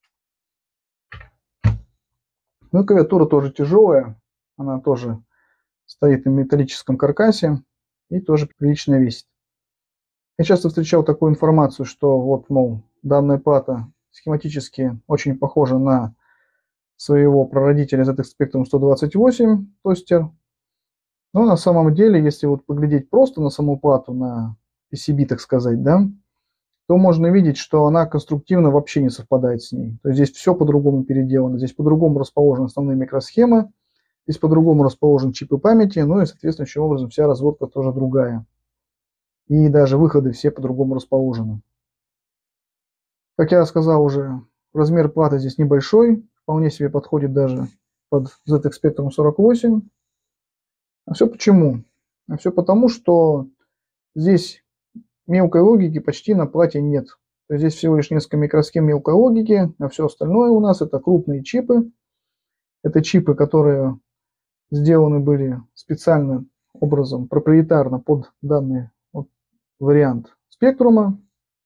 Ну и клавиатура тоже тяжелая. Она тоже стоит на металлическом каркасе и тоже прилично весит. Я часто встречал такую информацию, что вот, мол, данная плата схематически очень похожа на своего прародителя зет икс Spectrum сто двадцать восемь тостер. Но на самом деле, если вот поглядеть просто на саму плату, на пи си би, так сказать, да, то можно видеть, что она конструктивно вообще не совпадает с ней. То есть здесь все по-другому переделано, здесь по-другому расположены основные микросхемы, здесь по-другому расположен чипы памяти, ну и, соответствующим образом, вся разводка тоже другая. И даже выходы все по-другому расположены. Как я сказал уже, размер платы здесь небольшой, вполне себе подходит даже под зет икс Spectrum сорок восемь. А все почему? А все потому, что здесь мелкой логики почти на плате нет. То есть здесь всего лишь несколько микросхем мелкой логики, а все остальное у нас это крупные чипы. Это чипы, которые сделаны были специальным образом, проприетарно под данный вот вариант спектрума.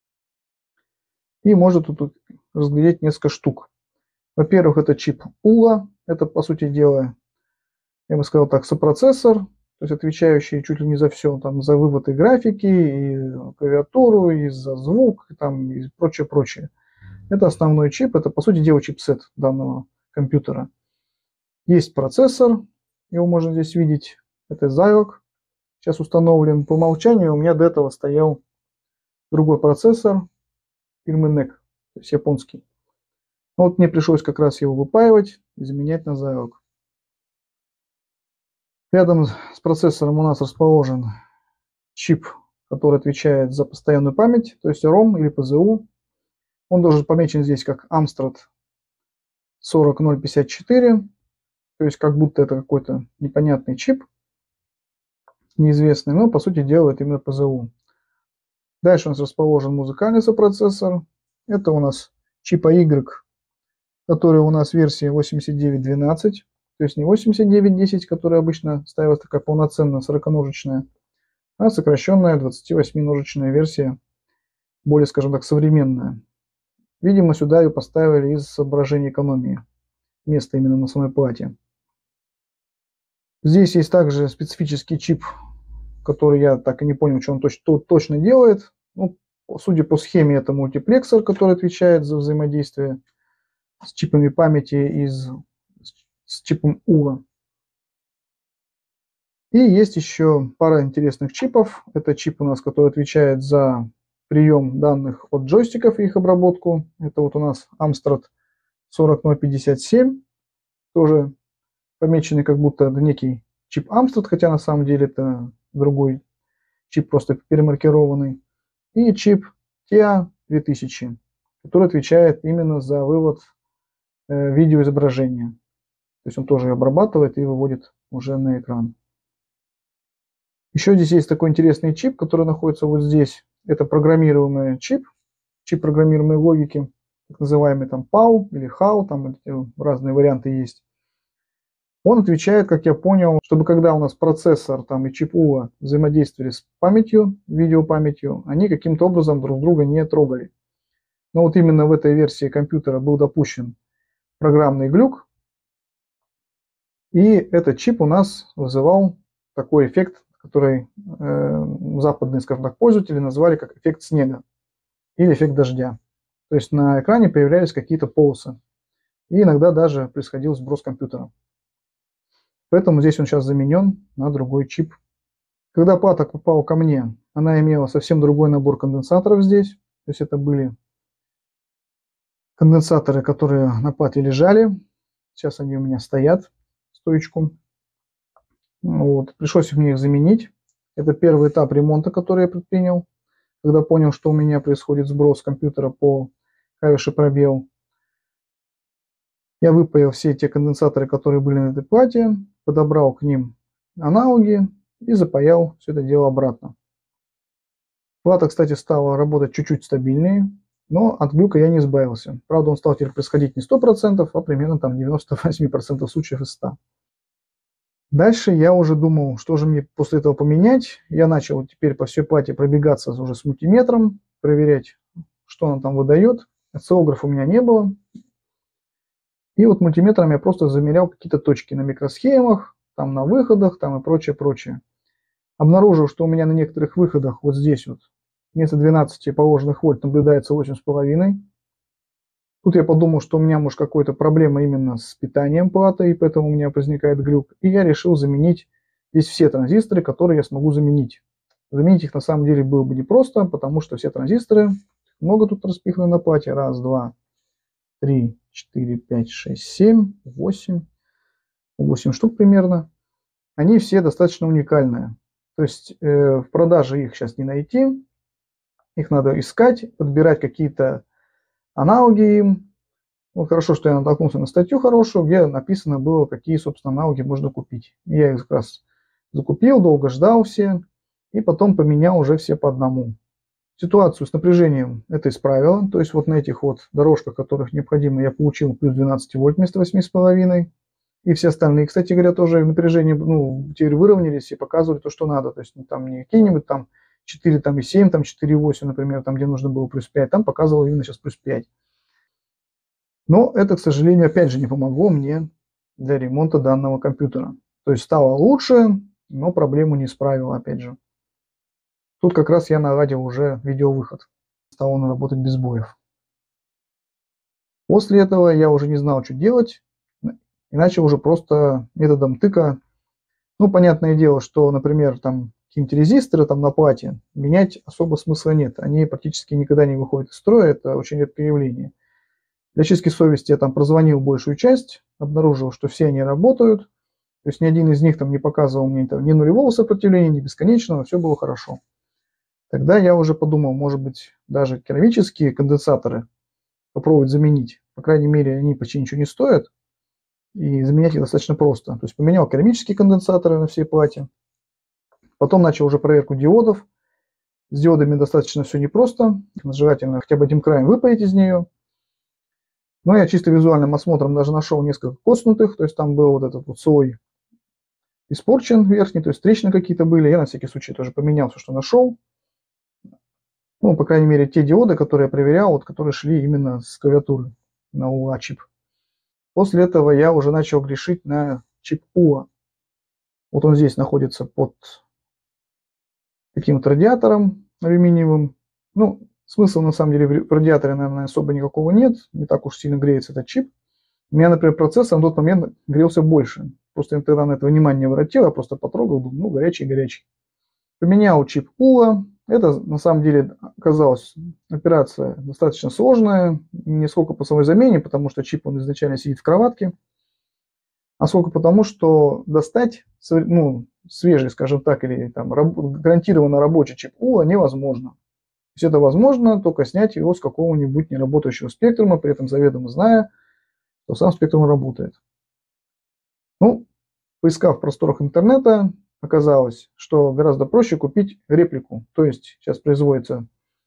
И можно тут разглядеть несколько штук. Во-первых, это чип ула. Это, по сути дела, я бы сказал так, сопроцессор, то есть отвечающий чуть ли не за все, там, за вывод и графики, и клавиатуру, и за звук, и, там, и прочее, прочее. Это основной чип, это, по сути дела, чипсет данного компьютера. Есть процессор, его можно здесь видеть, это Xilinx. Сейчас установлен. По умолчанию у меня до этого стоял другой процессор фирмы нек, то есть японский. Но вот мне пришлось как раз его выпаивать и заменять на Xilinx. Рядом с процессором у нас расположен чип, который отвечает за постоянную память, то есть ром или пэ зэ у. Он должен помечен здесь как Amstrad сорок ноль пятьдесят четыре, то есть как будто это какой-то непонятный чип, неизвестный, но по сути дела это именно пэ зэ у. Дальше у нас расположен музыкальный сопроцессор. Это у нас чип эй игрек, который у нас версии восемьдесят девять двенадцать. То есть не восемьдесят девять десять, которая обычно ставилась такая полноценная сороканожечная, а сокращенная двадцативосьминожечная версия, более, скажем так, современная. Видимо, сюда ее поставили из соображений экономии. Место именно на самой плате. Здесь есть также специфический чип, который я так и не понял, что он точно, точно делает. Ну, судя по схеме, это мультиплексор, который отвечает за взаимодействие с чипами памяти из с чипом ула. И есть еще пара интересных чипов. Это чип у нас, который отвечает за прием данных от джойстиков и их обработку. Это вот у нас Amstrad сорок ноль пятьдесят семь. Тоже помеченный как будто это некий чип Amstrad, хотя на самом деле это другой чип, просто перемаркированный. И чип ти эй две тысячи, который отвечает именно за вывод э, видеоизображения. То есть он тоже обрабатывает и выводит уже на экран. Еще здесь есть такой интересный чип, который находится вот здесь. Это программируемый чип, чип программируемой логики, так называемый там пау или хау, там разные варианты есть. Он отвечает, как я понял, чтобы когда у нас процессор там, и чип УА взаимодействовали с памятью, видеопамятью, они каким-то образом друг друга не трогали. Но вот именно в этой версии компьютера был допущен программный глюк, и этот чип у нас вызывал такой эффект, который э, западные, скажем так, пользователи назвали как эффект снега или эффект дождя. То есть на экране появлялись какие-то полосы, и иногда даже происходил сброс компьютера. Поэтому здесь он сейчас заменен на другой чип. Когда плата попала ко мне, она имела совсем другой набор конденсаторов здесь. То есть это были конденсаторы, которые на плате лежали. Сейчас они у меня стоят в стоечку. Вот. Пришлось мне их заменить. Это первый этап ремонта, который я предпринял, когда понял, что у меня происходит сброс компьютера по клавише пробел. Я выпаял все те конденсаторы, которые были на этой плате, подобрал к ним аналоги и запаял все это дело обратно. Плата, кстати, стала работать чуть-чуть стабильнее, но от глюка я не избавился. Правда, он стал теперь происходить не сто процентов, а примерно там девяносто восемь процентов случаев из ста. Дальше я уже думал, что же мне после этого поменять. Я начал теперь по всей плате пробегаться уже с мультиметром, проверять, что он там выдает. Осциллографа у меня не было. И вот мультиметром я просто замерял какие-то точки на микросхемах, там на выходах, там и прочее, прочее. Обнаружил, что у меня на некоторых выходах вот здесь вот вместо двенадцати положенных вольт наблюдается восемь с половиной. Тут я подумал, что у меня может какая-то проблема именно с питанием платы, и поэтому у меня возникает глюк. И я решил заменить здесь все транзисторы, которые я смогу заменить. Заменить их на самом деле было бы непросто, потому что все транзисторы, много тут распиханы на плате, раз, два, три, четыре, пять, шесть, семь, восемь, восемь штук примерно. Они все достаточно уникальные. То есть э, в продаже их сейчас не найти. Их надо искать, подбирать какие-то аналоги им. Вот хорошо, что я натолкнулся на статью хорошую, где написано было, какие, собственно, аналоги можно купить. Я их как раз закупил, долго ждал все, и потом поменял уже все по одному. Ситуацию с напряжением это исправило. То есть вот на этих вот дорожках, которых необходимо, я получил плюс двенадцать вольт вместо восьми с половиной. И все остальные, кстати говоря, тоже напряжение, ну, теперь выровнялись и показывали то, что надо. То есть ну, там не какие-нибудь там четыре и семь, там четыре и восемь, например, там где нужно было плюс пять, там показывало именно сейчас плюс пять. Но это, к сожалению, опять же не помогло мне для ремонта данного компьютера. То есть стало лучше, но проблему не исправило, опять же. Тут как раз я наладил уже видеовыход. Стал он работать без сбоев. После этого я уже не знал, что делать. И начал уже просто методом тыка. Ну, понятное дело, что, например, там какие-нибудь резисторы там на плате менять особо смысла нет. Они практически никогда не выходят из строя. Это очень редкое явление. Для чистки совести я там прозвонил большую часть, обнаружил, что все они работают. То есть ни один из них там не показывал мне там, ни нулевого сопротивления, ни бесконечного, все было хорошо. Тогда я уже подумал, может быть, даже керамические конденсаторы попробовать заменить. По крайней мере, они почти ничего не стоят. И заменять их достаточно просто. То есть поменял керамические конденсаторы на всей плате. Потом начал уже проверку диодов. С диодами достаточно все непросто. Желательно хотя бы одним краем выпаять из нее. Но я чисто визуальным осмотром даже нашел несколько коснутых. То есть там был вот этот вот слой испорчен верхний. То есть трещины какие-то были. Я на всякий случай тоже поменял все, что нашел. Ну, по крайней мере, те диоды, которые я проверял, вот, которые шли именно с клавиатуры на УА чип. После этого я уже начал грешить на чип УА. Вот он здесь находится под таким вот радиатором алюминиевым. Ну, смысла на самом деле в радиаторе, наверное, особо никакого нет. Не так уж сильно греется этот чип. У меня, например, процессор на тот момент грелся больше. Просто я тогда на это внимание не обратил, я просто потрогал, думаю, ну, горячий-горячий. Поменял чип УА. Это, на самом деле, оказалась операция достаточно сложная. Не сколько по самой замене, потому что чип, он изначально сидит в кроватке. А сколько потому, что достать, ну, свежий, скажем так, или там, раб, гарантированно рабочий чип УА невозможно. То есть это возможно только снять его с какого-нибудь неработающего спектрума, при этом заведомо зная, что сам спектрум работает. Ну, поискав в просторах интернета, оказалось, что гораздо проще купить реплику. То есть сейчас производится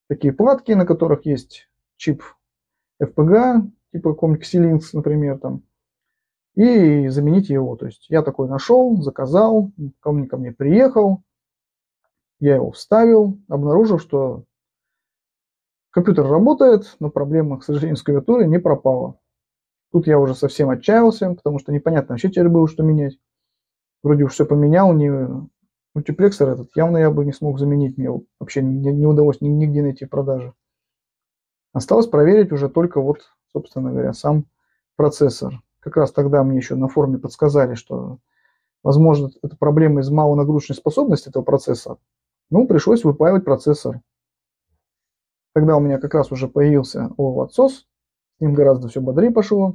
такие платки, на которых есть чип эф пи джи, типа какой-нибудь Xilinx, например, там, и заменить его. То есть я такой нашел, заказал, ко мне, ко мне приехал, я его вставил, обнаружил, что компьютер работает, но проблема, к сожалению, с клавиатурой не пропала. Тут я уже совсем отчаялся, потому что непонятно вообще теперь было, что менять. Вроде уж все поменял, не... мультиплексор этот явно я бы не смог заменить, мне вообще не, не удалось нигде найти в продаже. Осталось проверить уже только вот, собственно говоря, сам процессор. Как раз тогда мне еще на форуме подсказали, что, возможно, это проблема из малонагрузочной способности этого процессора. Ну, пришлось выпаивать процессор. Тогда у меня как раз уже появился отсос, с ним гораздо все бодрее пошло.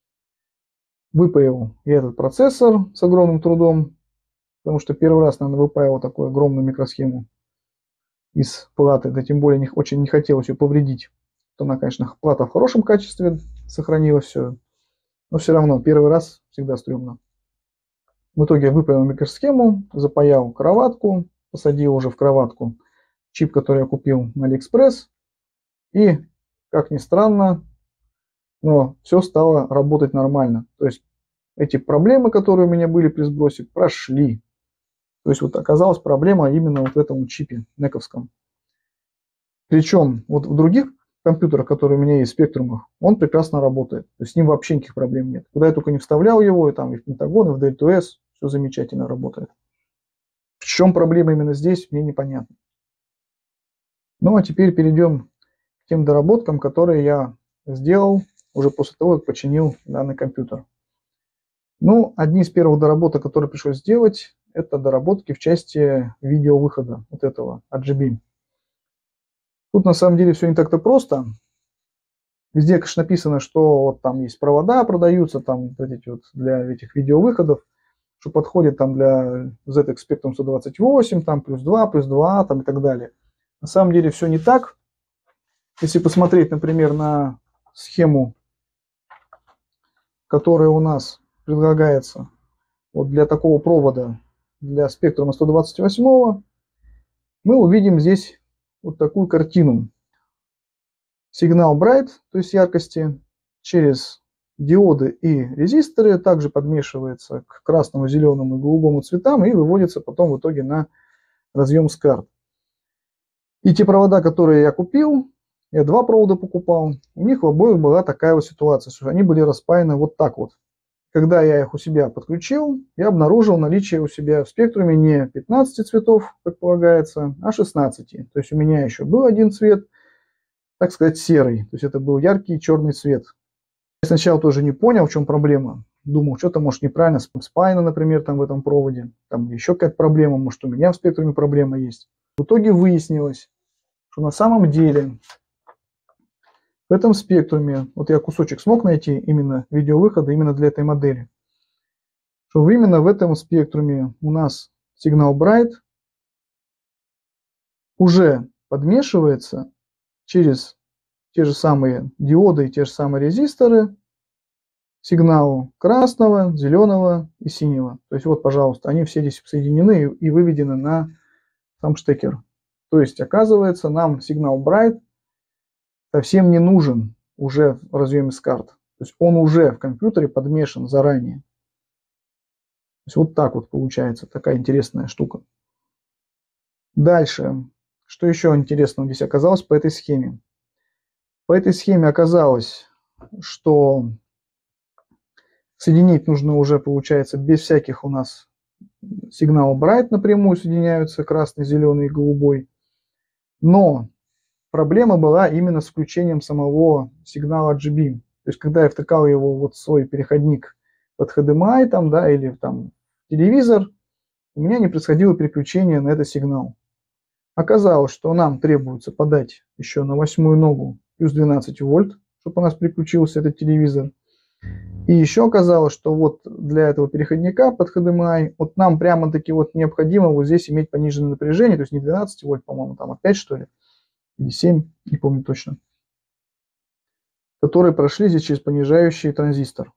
Выпаил я этот процессор с огромным трудом, потому что первый раз, наверное, выпаивал такую огромную микросхему из платы, да тем более не, очень не хотелось ее повредить. То она, конечно, плата в хорошем качестве сохранилась все, но все равно первый раз всегда стрёмно. В итоге я выпаял микросхему, запаял кроватку, посадил уже в кроватку чип, который я купил на Алиэкспресс, и, как ни странно, но все стало работать нормально. То есть эти проблемы, которые у меня были при сбросе, прошли. То есть вот оказалась проблема именно вот в этом чипе нековском. Причем вот в других компьютерах, которые у меня есть, спектрумах, он прекрасно работает. То есть с ним вообще никаких проблем нет. Куда я только не вставлял его, и там и в Пентагон, и в ди эл ти эс, все замечательно работает. В чем проблема именно здесь, мне непонятно. Ну а теперь перейдем к тем доработкам, которые я сделал уже после того, как починил данный компьютер. Ну, одни из первых доработок, которые пришлось сделать, это доработки в части видеовыхода вот этого ар джи би. Тут на самом деле все не так-то просто. Везде, конечно, написано, что вот там есть провода, продаются там вот эти вот для этих видеовыходов, что подходит там для зет икс Spectrum сто двадцать восемь, там плюс два, плюс два, там и так далее. На самом деле все не так. Если посмотреть, например, на схему, которая у нас предлагается вот для такого провода, для спектрума сто двадцать восемь, мы увидим здесь вот такую картину. Сигнал Bright, то есть яркости, через диоды и резисторы также подмешивается к красному, зеленому и голубому цветам и выводится потом в итоге на разъем с карт. И те провода, которые я купил, я два провода покупал, у них в обоих была такая вот ситуация, что они были распаяны вот так вот. Когда я их у себя подключил, я обнаружил наличие у себя в спектруме не пятнадцати цветов, как полагается, а шестнадцати. То есть у меня еще был один цвет, так сказать, серый. То есть это был яркий черный цвет. Я сначала тоже не понял, в чем проблема. Думал, что-то, может, неправильно спаяно, например, там в этом проводе. Там еще какая-то проблема, может, у меня в спектруме проблема есть. В итоге выяснилось, что на самом деле в этом спектруме, вот я кусочек смог найти именно видеовыхода именно для этой модели, что именно в этом спектруме у нас сигнал Bright уже подмешивается через те же самые диоды и те же самые резисторы сигналу красного, зеленого и синего. То есть вот, пожалуйста, они все здесь соединены и выведены на сам штекер. То есть, оказывается, нам сигнал Bright совсем не нужен уже в разъеме с карт. То есть он уже в компьютере подмешан заранее. То есть вот так вот получается такая интересная штука. Дальше. Что еще интересного здесь оказалось по этой схеме? По этой схеме оказалось, что соединить нужно уже, получается, без всяких у нас сигналов Bright напрямую соединяются красный, зеленый и голубой. Но проблема была именно с включением самого сигнала ар джи би. То есть, когда я втыкал его вот в свой переходник под эйч ди эм ай там, да, или там телевизор, у меня не происходило переключение на этот сигнал. Оказалось, что нам требуется подать еще на восьмую ногу плюс двенадцать вольт, чтобы у нас переключился этот телевизор. И еще оказалось, что вот для этого переходника под эйч ди эм ай вот нам прямо-таки вот необходимо вот здесь иметь пониженное напряжение, то есть не двенадцать вольт, по-моему, там, а пять, что ли, или семь, не помню точно, которые прошли здесь через понижающий транзистор.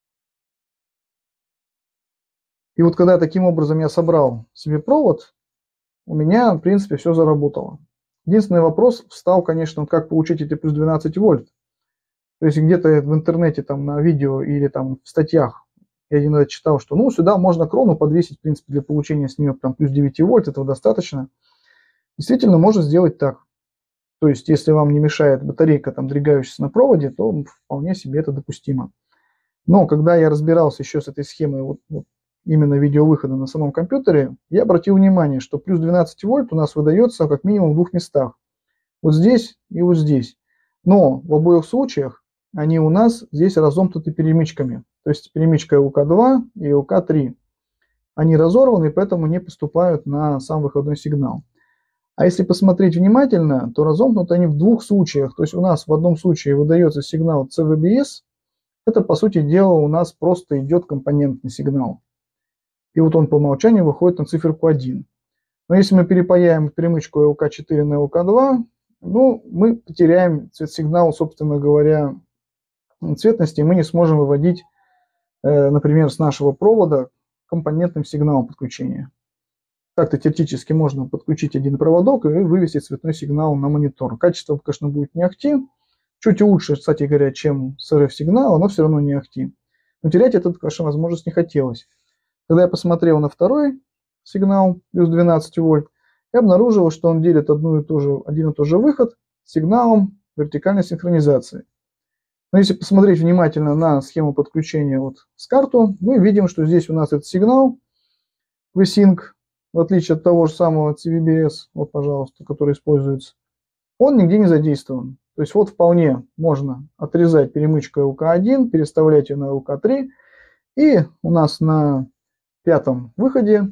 И вот когда таким образом я собрал себе провод, у меня, в принципе, все заработало. Единственный вопрос встал, конечно, как получить эти плюс двенадцать вольт. То есть где-то в интернете, там на видео или там в статьях я один раз читал, что ну сюда можно крону подвесить, в принципе, для получения с нее там плюс девять вольт, этого достаточно. Действительно, можно сделать так. То есть, если вам не мешает батарейка, там, двигающаяся на проводе, то вполне себе это допустимо. Но когда я разбирался еще с этой схемой вот, вот, именно видеовыхода на самом компьютере, я обратил внимание, что плюс двенадцать вольт у нас выдается как минимум в двух местах. Вот здесь и вот здесь. Но в обоих случаях они у нас здесь разомкнуты перемычками. То есть перемычка эл ка два и эл ка три. Они разорваны, поэтому не поступают на сам выходной сигнал. А если посмотреть внимательно, то разомкнуты они в двух случаях. То есть у нас в одном случае выдается сигнал си ви би эс. Это, по сути дела, у нас просто идет компонентный сигнал. И вот он по умолчанию выходит на циферку один. Но если мы перепаяем перемычку эл ка четыре на эл ка два, ну, мы потеряем цвет сигнала, собственно говоря, цветности, и мы не сможем выводить, э, например, с нашего провода компонентным сигналом подключения. Так-то теоретически можно подключить один проводок и вывести цветной сигнал на монитор. Качество, конечно, будет не ахти. Чуть лучше, кстати говоря, чем с эр эф-сигнала, но все равно не ахти. Но терять эту, конечно, возможность не хотелось. Когда я посмотрел на второй сигнал, плюс двенадцать вольт, я обнаружил, что он делит одну и ту же, один и тот же выход с сигналом вертикальной синхронизации. Но если посмотреть внимательно на схему подключения вот с карту, мы видим, что здесь у нас этот сигнал ви синк, в отличие от того же самого си ви би эс, вот, пожалуйста, который используется, он нигде не задействован. То есть вот вполне можно отрезать перемычку эл ка один, переставлять ее на эл ка три, и у нас на пятом выходе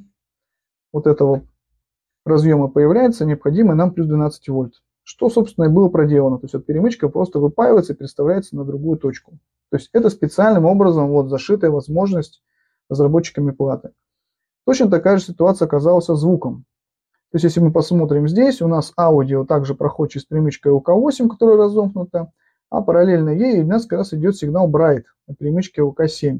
вот этого разъема появляется необходимый нам плюс двенадцать вольт. Что, собственно, и было проделано. То есть вот перемычка просто выпаивается и переставляется на другую точку. То есть это специальным образом вот зашитая возможность разработчиками платы. Точно такая же ситуация оказалась со звуком. То есть если мы посмотрим здесь, у нас аудио также проходит через перемычку эл ка восемь, которая разомкнута, а параллельно ей у нас как раз идет сигнал Bright на перемычке эл ка семь.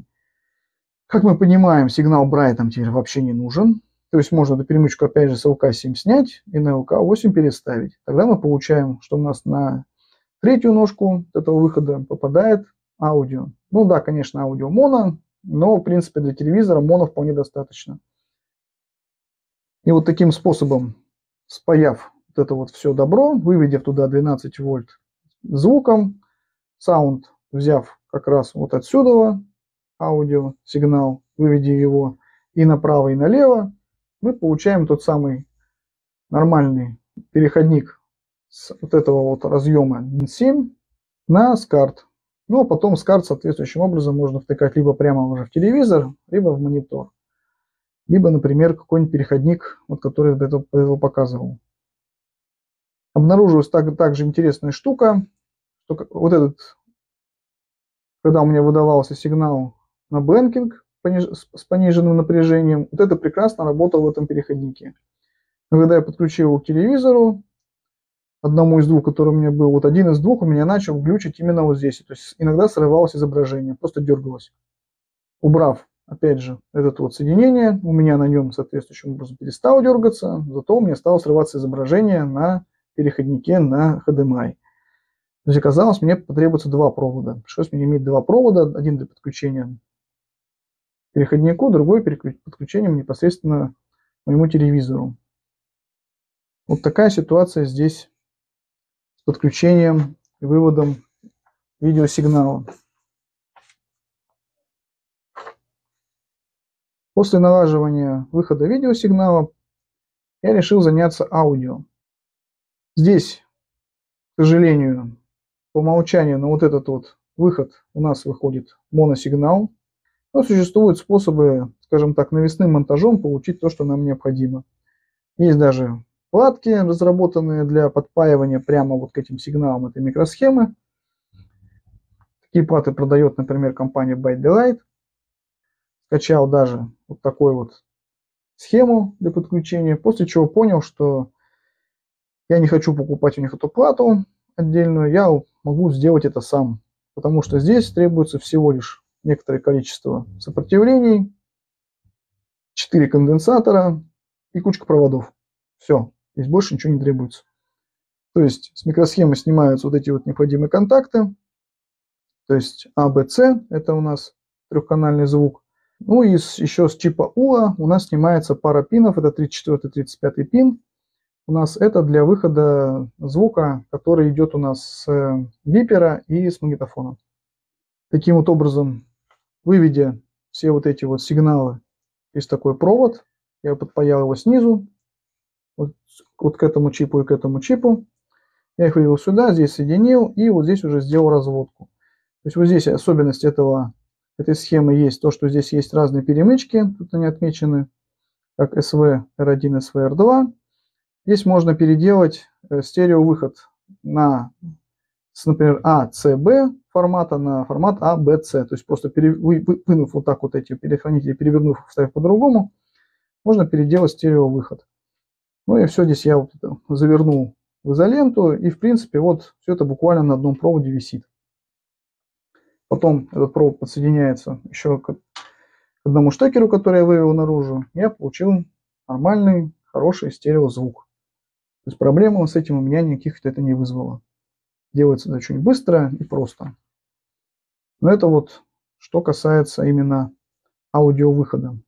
Как мы понимаем, сигнал Bright нам теперь вообще не нужен. То есть можно эту перемычку опять же с эл ка семь снять и на эл ка восемь переставить. Тогда мы получаем, что у нас на третью ножку этого выхода попадает аудио. Ну да, конечно, аудио моно, но в принципе для телевизора моно вполне достаточно. И вот таким способом, спаяв вот это вот все добро, выведя туда двенадцать вольт звуком, саунд взяв как раз вот отсюда аудио сигнал, выведя его и направо, и налево, мы получаем тот самый нормальный переходник с вот этого вот разъема эн семь на скарт. Ну а потом скарт соответствующим образом можно втыкать либо прямо уже в телевизор, либо в монитор. Либо, например, какой-нибудь переходник, вот, который я до этого показывал. Обнаружилась так, также интересная штука, что вот этот, когда у меня выдавался сигнал на бэнкинг пониж, с пониженным напряжением, вот это прекрасно работало в этом переходнике. Но когда я подключил его к телевизору, одному из двух, который у меня был, вот один из двух у меня начал глючить именно вот здесь. То есть иногда срывалось изображение, просто дергалось. Убрав опять же, это вот соединение, у меня на нем соответствующим образом перестало дергаться, зато у меня стало срываться изображение на переходнике на эйч ди эм ай. То есть оказалось, мне потребуется два провода. Пришлось мне иметь два провода, один для подключения к переходнику, другой подключением непосредственно к моему телевизору. Вот такая ситуация здесь с подключением и выводом видеосигнала. После налаживания выхода видеосигнала я решил заняться аудио. Здесь, к сожалению, по умолчанию на вот этот вот выход у нас выходит моносигнал. Но существуют способы, скажем так, навесным монтажом получить то, что нам необходимо. Есть даже платки, разработанные для подпаивания прямо вот к этим сигналам этой микросхемы. Такие платы продает, например, компания Byte Delight. Скачал даже вот такую вот схему для подключения, после чего понял, что я не хочу покупать у них эту плату отдельную, я могу сделать это сам, потому что здесь требуется всего лишь некоторое количество сопротивлений, четыре конденсатора и кучка проводов. Все, здесь больше ничего не требуется. То есть с микросхемы снимаются вот эти вот необходимые контакты. То есть А, Б, С – это у нас трехканальный звук. Ну и с, еще с чипа УА у нас снимается пара пинов. Это тридцать четвёртый, тридцать пятый пин. У нас это для выхода звука, который идет у нас с бипера и с магнитофона. Таким вот образом, выведя все вот эти вот сигналы, есть такой провод. Я подпаял его снизу, вот, вот к этому чипу и к этому чипу. Я их вывел сюда, здесь соединил и вот здесь уже сделал разводку. То есть вот здесь особенность этого, этой схемы есть то, что здесь есть разные перемычки, тут они отмечены, как эс вэ эр один, эс вэ эр два. Здесь можно переделать стереовыход на, например, А С Б формата на формат А Б С. То есть просто вынув вот так вот эти перехранители, перевернув, вставив по-другому, можно переделать стереовыход. Ну и все, здесь я вот завернул в изоленту, и в принципе вот все это буквально на одном проводе висит. Потом этот провод подсоединяется еще к одному штекеру, который я вывел наружу. Я получил нормальный, хороший стереозвук. То есть проблем с этим у меня никаких это не вызвало. Делается это очень быстро и просто. Но это вот что касается именно аудиовыхода.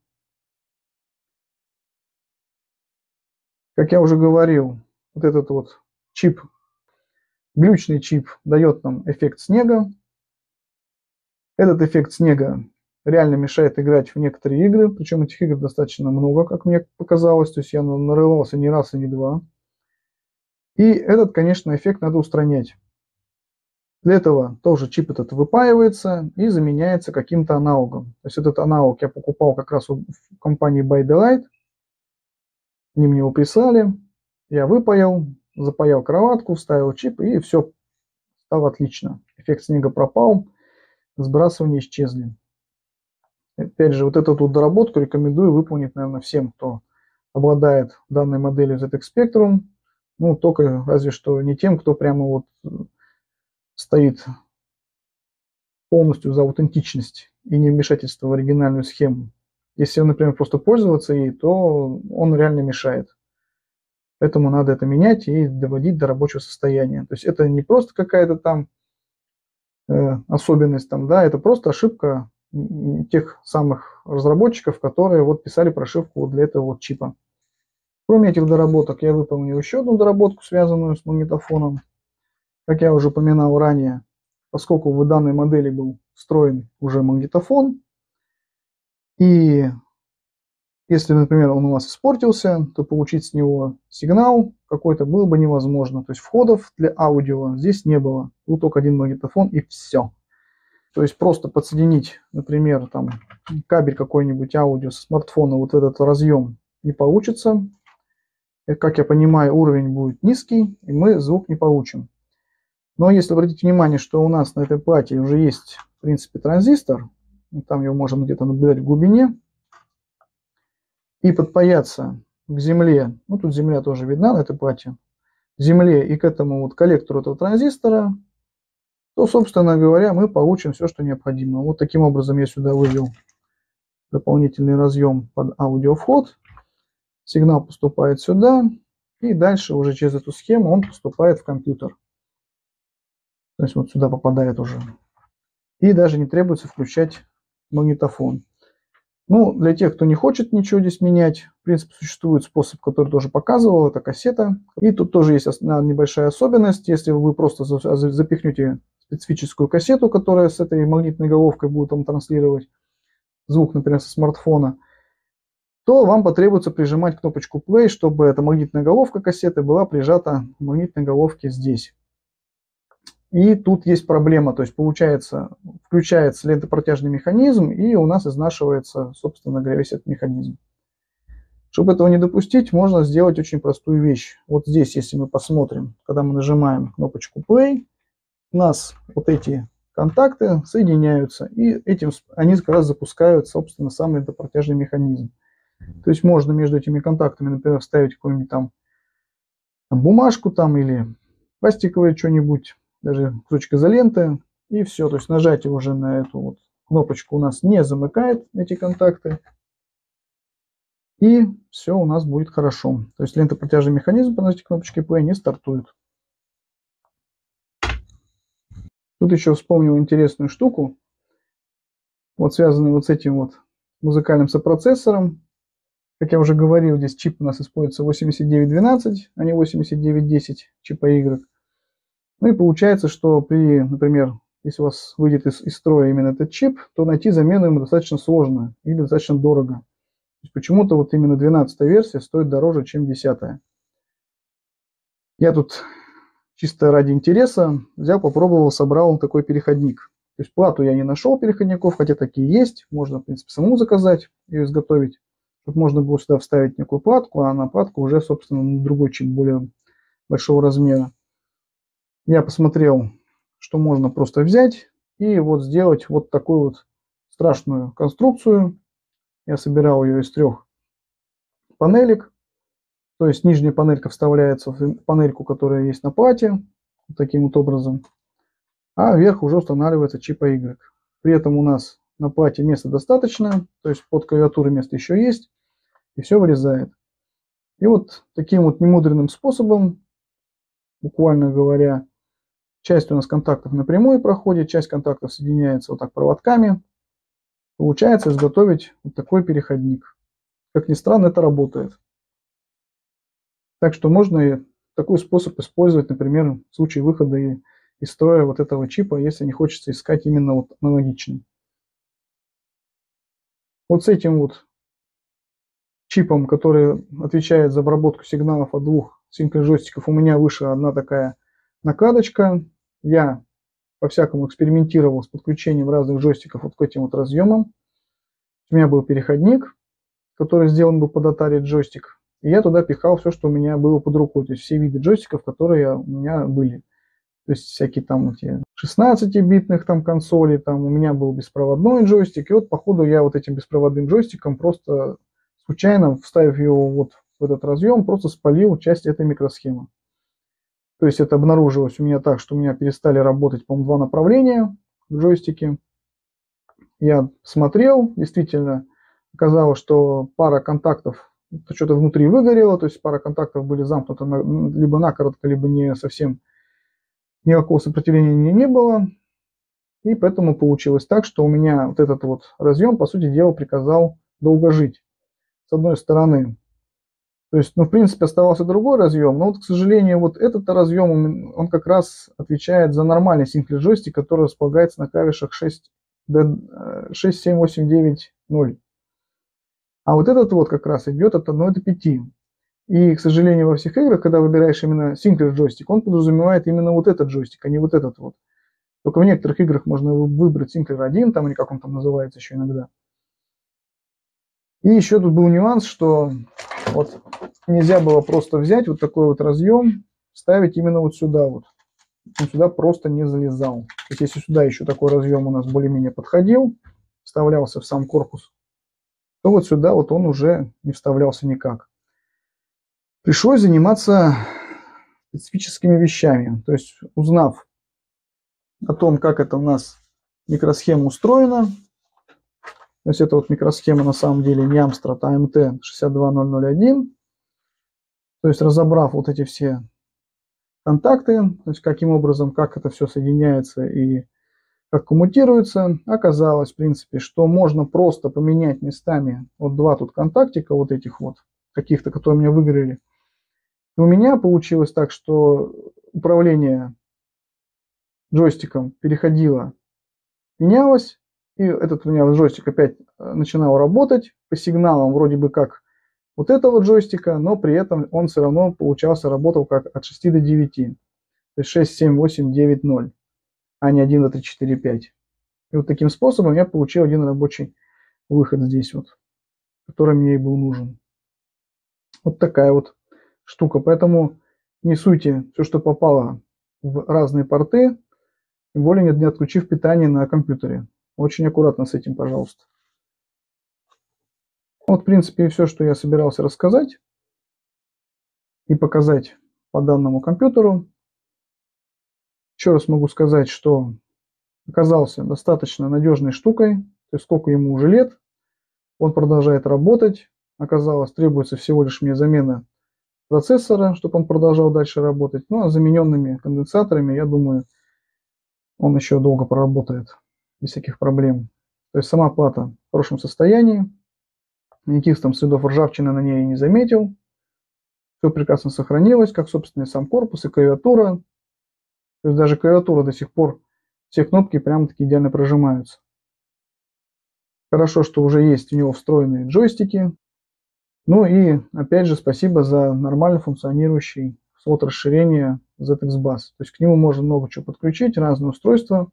Как я уже говорил, вот этот вот чип, глючный чип, дает нам эффект снега. Этот эффект снега реально мешает играть в некоторые игры, причем этих игр достаточно много, как мне показалось, то есть я нарывался не раз и не два. И этот, конечно, эффект надо устранять. Для этого тоже чип этот выпаивается и заменяется каким-то аналогом. То есть этот аналог я покупал как раз в компании By the Light. Они мне его прислали, я выпаял, запаял кроватку, вставил чип, и все стало отлично. Эффект снега пропал, сбрасывания исчезли. Опять же, вот эту вот доработку рекомендую выполнить, наверное, всем, кто обладает данной моделью зет икс Spectrum. Ну, только разве что не тем, кто прямо вот стоит полностью за аутентичность и не вмешательство в оригинальную схему. Если, например, просто пользоваться ей, то он реально мешает. Поэтому надо это менять и доводить до рабочего состояния. То есть это не просто какая-то там э, особенность, там, да, это просто ошибка тех самых разработчиков, которые вот писали прошивку для этого вот чипа. Кроме этих доработок, я выполнил еще одну доработку, связанную с магнитофоном. Как я уже упоминал ранее, поскольку в данной модели был встроен уже магнитофон, и если, например, он у вас испортился, то получить с него сигнал какой-то было бы невозможно. То есть входов для аудио здесь не было. Был только один магнитофон и все. То есть просто подсоединить, например, там кабель какой-нибудь аудио со смартфона вот в этот разъем не получится. Как я понимаю, уровень будет низкий, и мы звук не получим. Но если обратить внимание, что у нас на этой плате уже есть, в принципе, транзистор, там его можно где-то наблюдать в глубине, и подпаяться к земле, ну тут земля тоже видна на этой плате, к земле и к этому вот коллектору этого транзистора, то, собственно говоря, мы получим все, что необходимо. Вот таким образом я сюда вывел дополнительный разъем под аудиовход. Сигнал поступает сюда, и дальше уже через эту схему он поступает в компьютер. То есть вот сюда попадает уже. И даже не требуется включать магнитофон. Ну, для тех, кто не хочет ничего здесь менять, в принципе, существует способ, который тоже показывал, это кассета. И тут тоже есть небольшая особенность. Если вы просто запихнете специфическую кассету, которая с этой магнитной головкой будет вам транслировать звук, например, со смартфона, то вам потребуется прижимать кнопочку play, чтобы эта магнитная головка кассеты была прижата к магнитной головке здесь. И тут есть проблема, то есть получается, включается лентопротяжный механизм, и у нас изнашивается, собственно говоря, весь этот механизм. Чтобы этого не допустить, можно сделать очень простую вещь. Вот здесь, если мы посмотрим, когда мы нажимаем кнопочку play, у нас вот эти контакты соединяются, и этим они как раз запускают, собственно, сам лентопротяжный механизм. То есть можно между этими контактами, например, вставить какую-нибудь там, там бумажку там или пластиковое что-нибудь, даже кусочек изоленты, и все. То есть нажатие уже на эту вот кнопочку у нас не замыкает эти контакты, и все у нас будет хорошо. То есть лентопротяжный механизм по нажатию кнопочки play не стартует. Тут еще вспомнил интересную штуку, вот связанную вот с этим вот музыкальным сопроцессором. Как я уже говорил, здесь чип у нас используется восемьдесят девять двенадцать, а не восемьдесят девять десять чипа Y. Ну и получается, что при, например, если у вас выйдет из, из строя именно этот чип, то найти замену ему достаточно сложно или достаточно дорого. Почему-то вот именно двенадцатая версия стоит дороже, чем десятая. Я тут чисто ради интереса взял, попробовал, собрал такой переходник. То есть плату я не нашел переходников, хотя такие есть. Можно, в принципе, самому заказать, ее изготовить. Чтобы можно было сюда вставить некую платку, а на платку уже, собственно, другой чип более большого размера. Я посмотрел, что можно просто взять и вот сделать вот такую вот страшную конструкцию. Я собирал ее из трех панелек. То есть нижняя панелька вставляется в панельку, которая есть на плате, вот таким вот образом. А вверх уже устанавливается чип Y. При этом у нас на плате места достаточно, то есть под клавиатурой место еще есть, и все вылезает. И вот таким вот немудренным способом, буквально говоря, часть у нас контактов напрямую проходит, часть контактов соединяется вот так проводками. Получается изготовить вот такой переходник. Как ни странно, это работает. Так что можно и такой способ использовать, например, в случае выхода из строя вот этого чипа, если не хочется искать именно вот аналогичный. Вот с этим вот чипом, который отвечает за обработку сигналов от двух синхроджойстиков, у меня вышла одна такая накладочка. Я по-всякому экспериментировал с подключением разных джойстиков вот к этим вот разъемам. У меня был переходник, который сделан был под Atari джойстик. И я туда пихал все, что у меня было под рукой. То есть все виды джойстиков, которые у меня были. То есть всякие там эти шестнадцатибитных там консолей, там у меня был беспроводной джойстик. И вот по ходу я вот этим беспроводным джойстиком просто случайно, вставив его вот в этот разъем, просто спалил часть этой микросхемы. То есть это обнаружилось у меня так, что у меня перестали работать, по-моему, два направления в джойстике. Я смотрел, действительно оказалось, что пара контактов что-то внутри выгорело, то есть пара контактов были замкнуты на, либо накоротко, либо не совсем, никакого сопротивления не было. И поэтому получилось так, что у меня вот этот вот разъем, по сути дела, приказал долго жить. С одной стороны. То есть, ну, в принципе, оставался другой разъем, но вот, к сожалению, вот этот разъем, он как раз отвечает за нормальный синхроджойстик, который располагается на клавишах шесть, семь, восемь, девять, ноль. А вот этот вот как раз идет от одного до пяти. И, к сожалению, во всех играх, когда выбираешь именно синхроджойстик, он подразумевает именно вот этот джойстик, а не вот этот вот. Только в некоторых играх можно выбрать синхро один, там, или как он там называется еще иногда. И еще тут был нюанс, что вот нельзя было просто взять вот такой вот разъем, ставить именно вот сюда вот. Он сюда просто не залезал. То есть если сюда еще такой разъем у нас более-менее подходил, вставлялся в сам корпус, то вот сюда вот он уже не вставлялся никак. Пришлось заниматься специфическими вещами. То есть узнав о том, как это у нас микросхема устроена, то есть это вот микросхема на самом деле не Amstrad, а эм тэ шесть два ноль ноль один. То есть разобрав вот эти все контакты, то есть каким образом, как это все соединяется и как коммутируется, оказалось, в принципе, что можно просто поменять местами вот два тут контактика, вот этих вот, каких-то, которые у меня выгорели. И у меня получилось так, что управление джойстиком переходило, менялось, и этот у меня джойстик опять начинал работать по сигналам вроде бы как вот этого джойстика, но при этом он все равно получался, работал как от шести до девяти. То есть шесть, семь, восемь, девять, ноль, а не один, два, три, четыре, пять. И вот таким способом я получил один рабочий выход здесь вот, который мне и был нужен. Вот такая вот штука. Поэтому не суйте все, что попало в разные порты, тем более не отключив питание на компьютере. Очень аккуратно с этим, пожалуйста. Вот, в принципе, и все, что я собирался рассказать и показать по данному компьютеру. Еще раз могу сказать, что оказался достаточно надежной штукой. То есть сколько ему уже лет, он продолжает работать. Оказалось, требуется всего лишь мне замена процессора, чтобы он продолжал дальше работать. Ну а замененными конденсаторами, я думаю, он еще долго проработает без всяких проблем. То есть сама плата в хорошем состоянии, никаких там следов ржавчины на ней не заметил. Все прекрасно сохранилось, как, собственно, и сам корпус, и клавиатура. То есть даже клавиатура до сих пор, все кнопки прямо-таки идеально прожимаются. Хорошо, что уже есть у него встроенные джойстики. Ну и, опять же, спасибо за нормально функционирующий слот расширения зет икс бас. То есть к нему можно много чего подключить, разные устройства.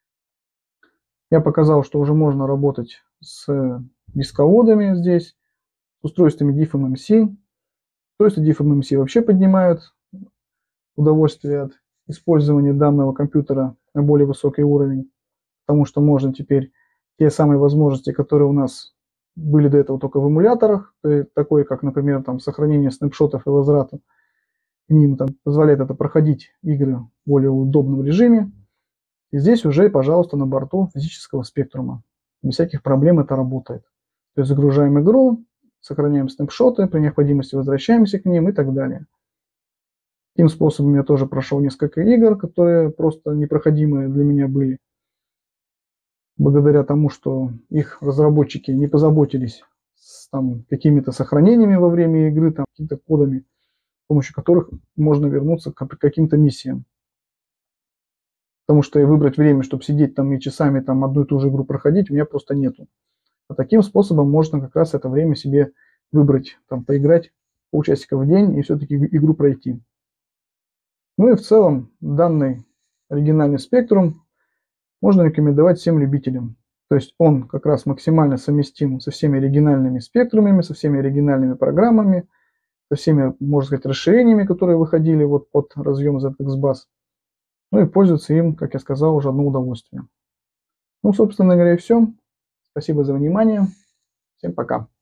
Я показал, что уже можно работать с дисководами здесь, с устройствами диф эм эм си. Устройства диф эм эм си вообще поднимают удовольствие от использования данного компьютера на более высокий уровень, потому что можно теперь те самые возможности, которые у нас были до этого только в эмуляторах, такое как, например, там, сохранение снапшотов и возврата к ним, там, позволяет это проходить игры в более удобном режиме. И здесь уже, пожалуйста, на борту физического спектрума. Без всяких проблем это работает. То есть загружаем игру, сохраняем снапшоты, при необходимости возвращаемся к ним и так далее. Таким способом я тоже прошел несколько игр, которые просто непроходимые для меня были, благодаря тому, что их разработчики не позаботились с там, какими-то сохранениями во время игры, там, какими-то кодами, с помощью которых можно вернуться к каким-то миссиям. Потому что и выбрать время, чтобы сидеть там и часами там, одну и ту же игру проходить, у меня просто нету. А таким способом можно как раз это время себе выбрать, там, поиграть полчасика в день и все-таки игру пройти. Ну и в целом данный оригинальный спектрум можно рекомендовать всем любителям. То есть он как раз максимально совместим со всеми оригинальными спектрумами, со всеми оригинальными программами, со всеми, можно сказать, расширениями, которые выходили вот под разъем зет икс бас. Ну и пользоваться им, как я сказал, уже одно удовольствие. Ну, собственно говоря, и все. Спасибо за внимание. Всем пока.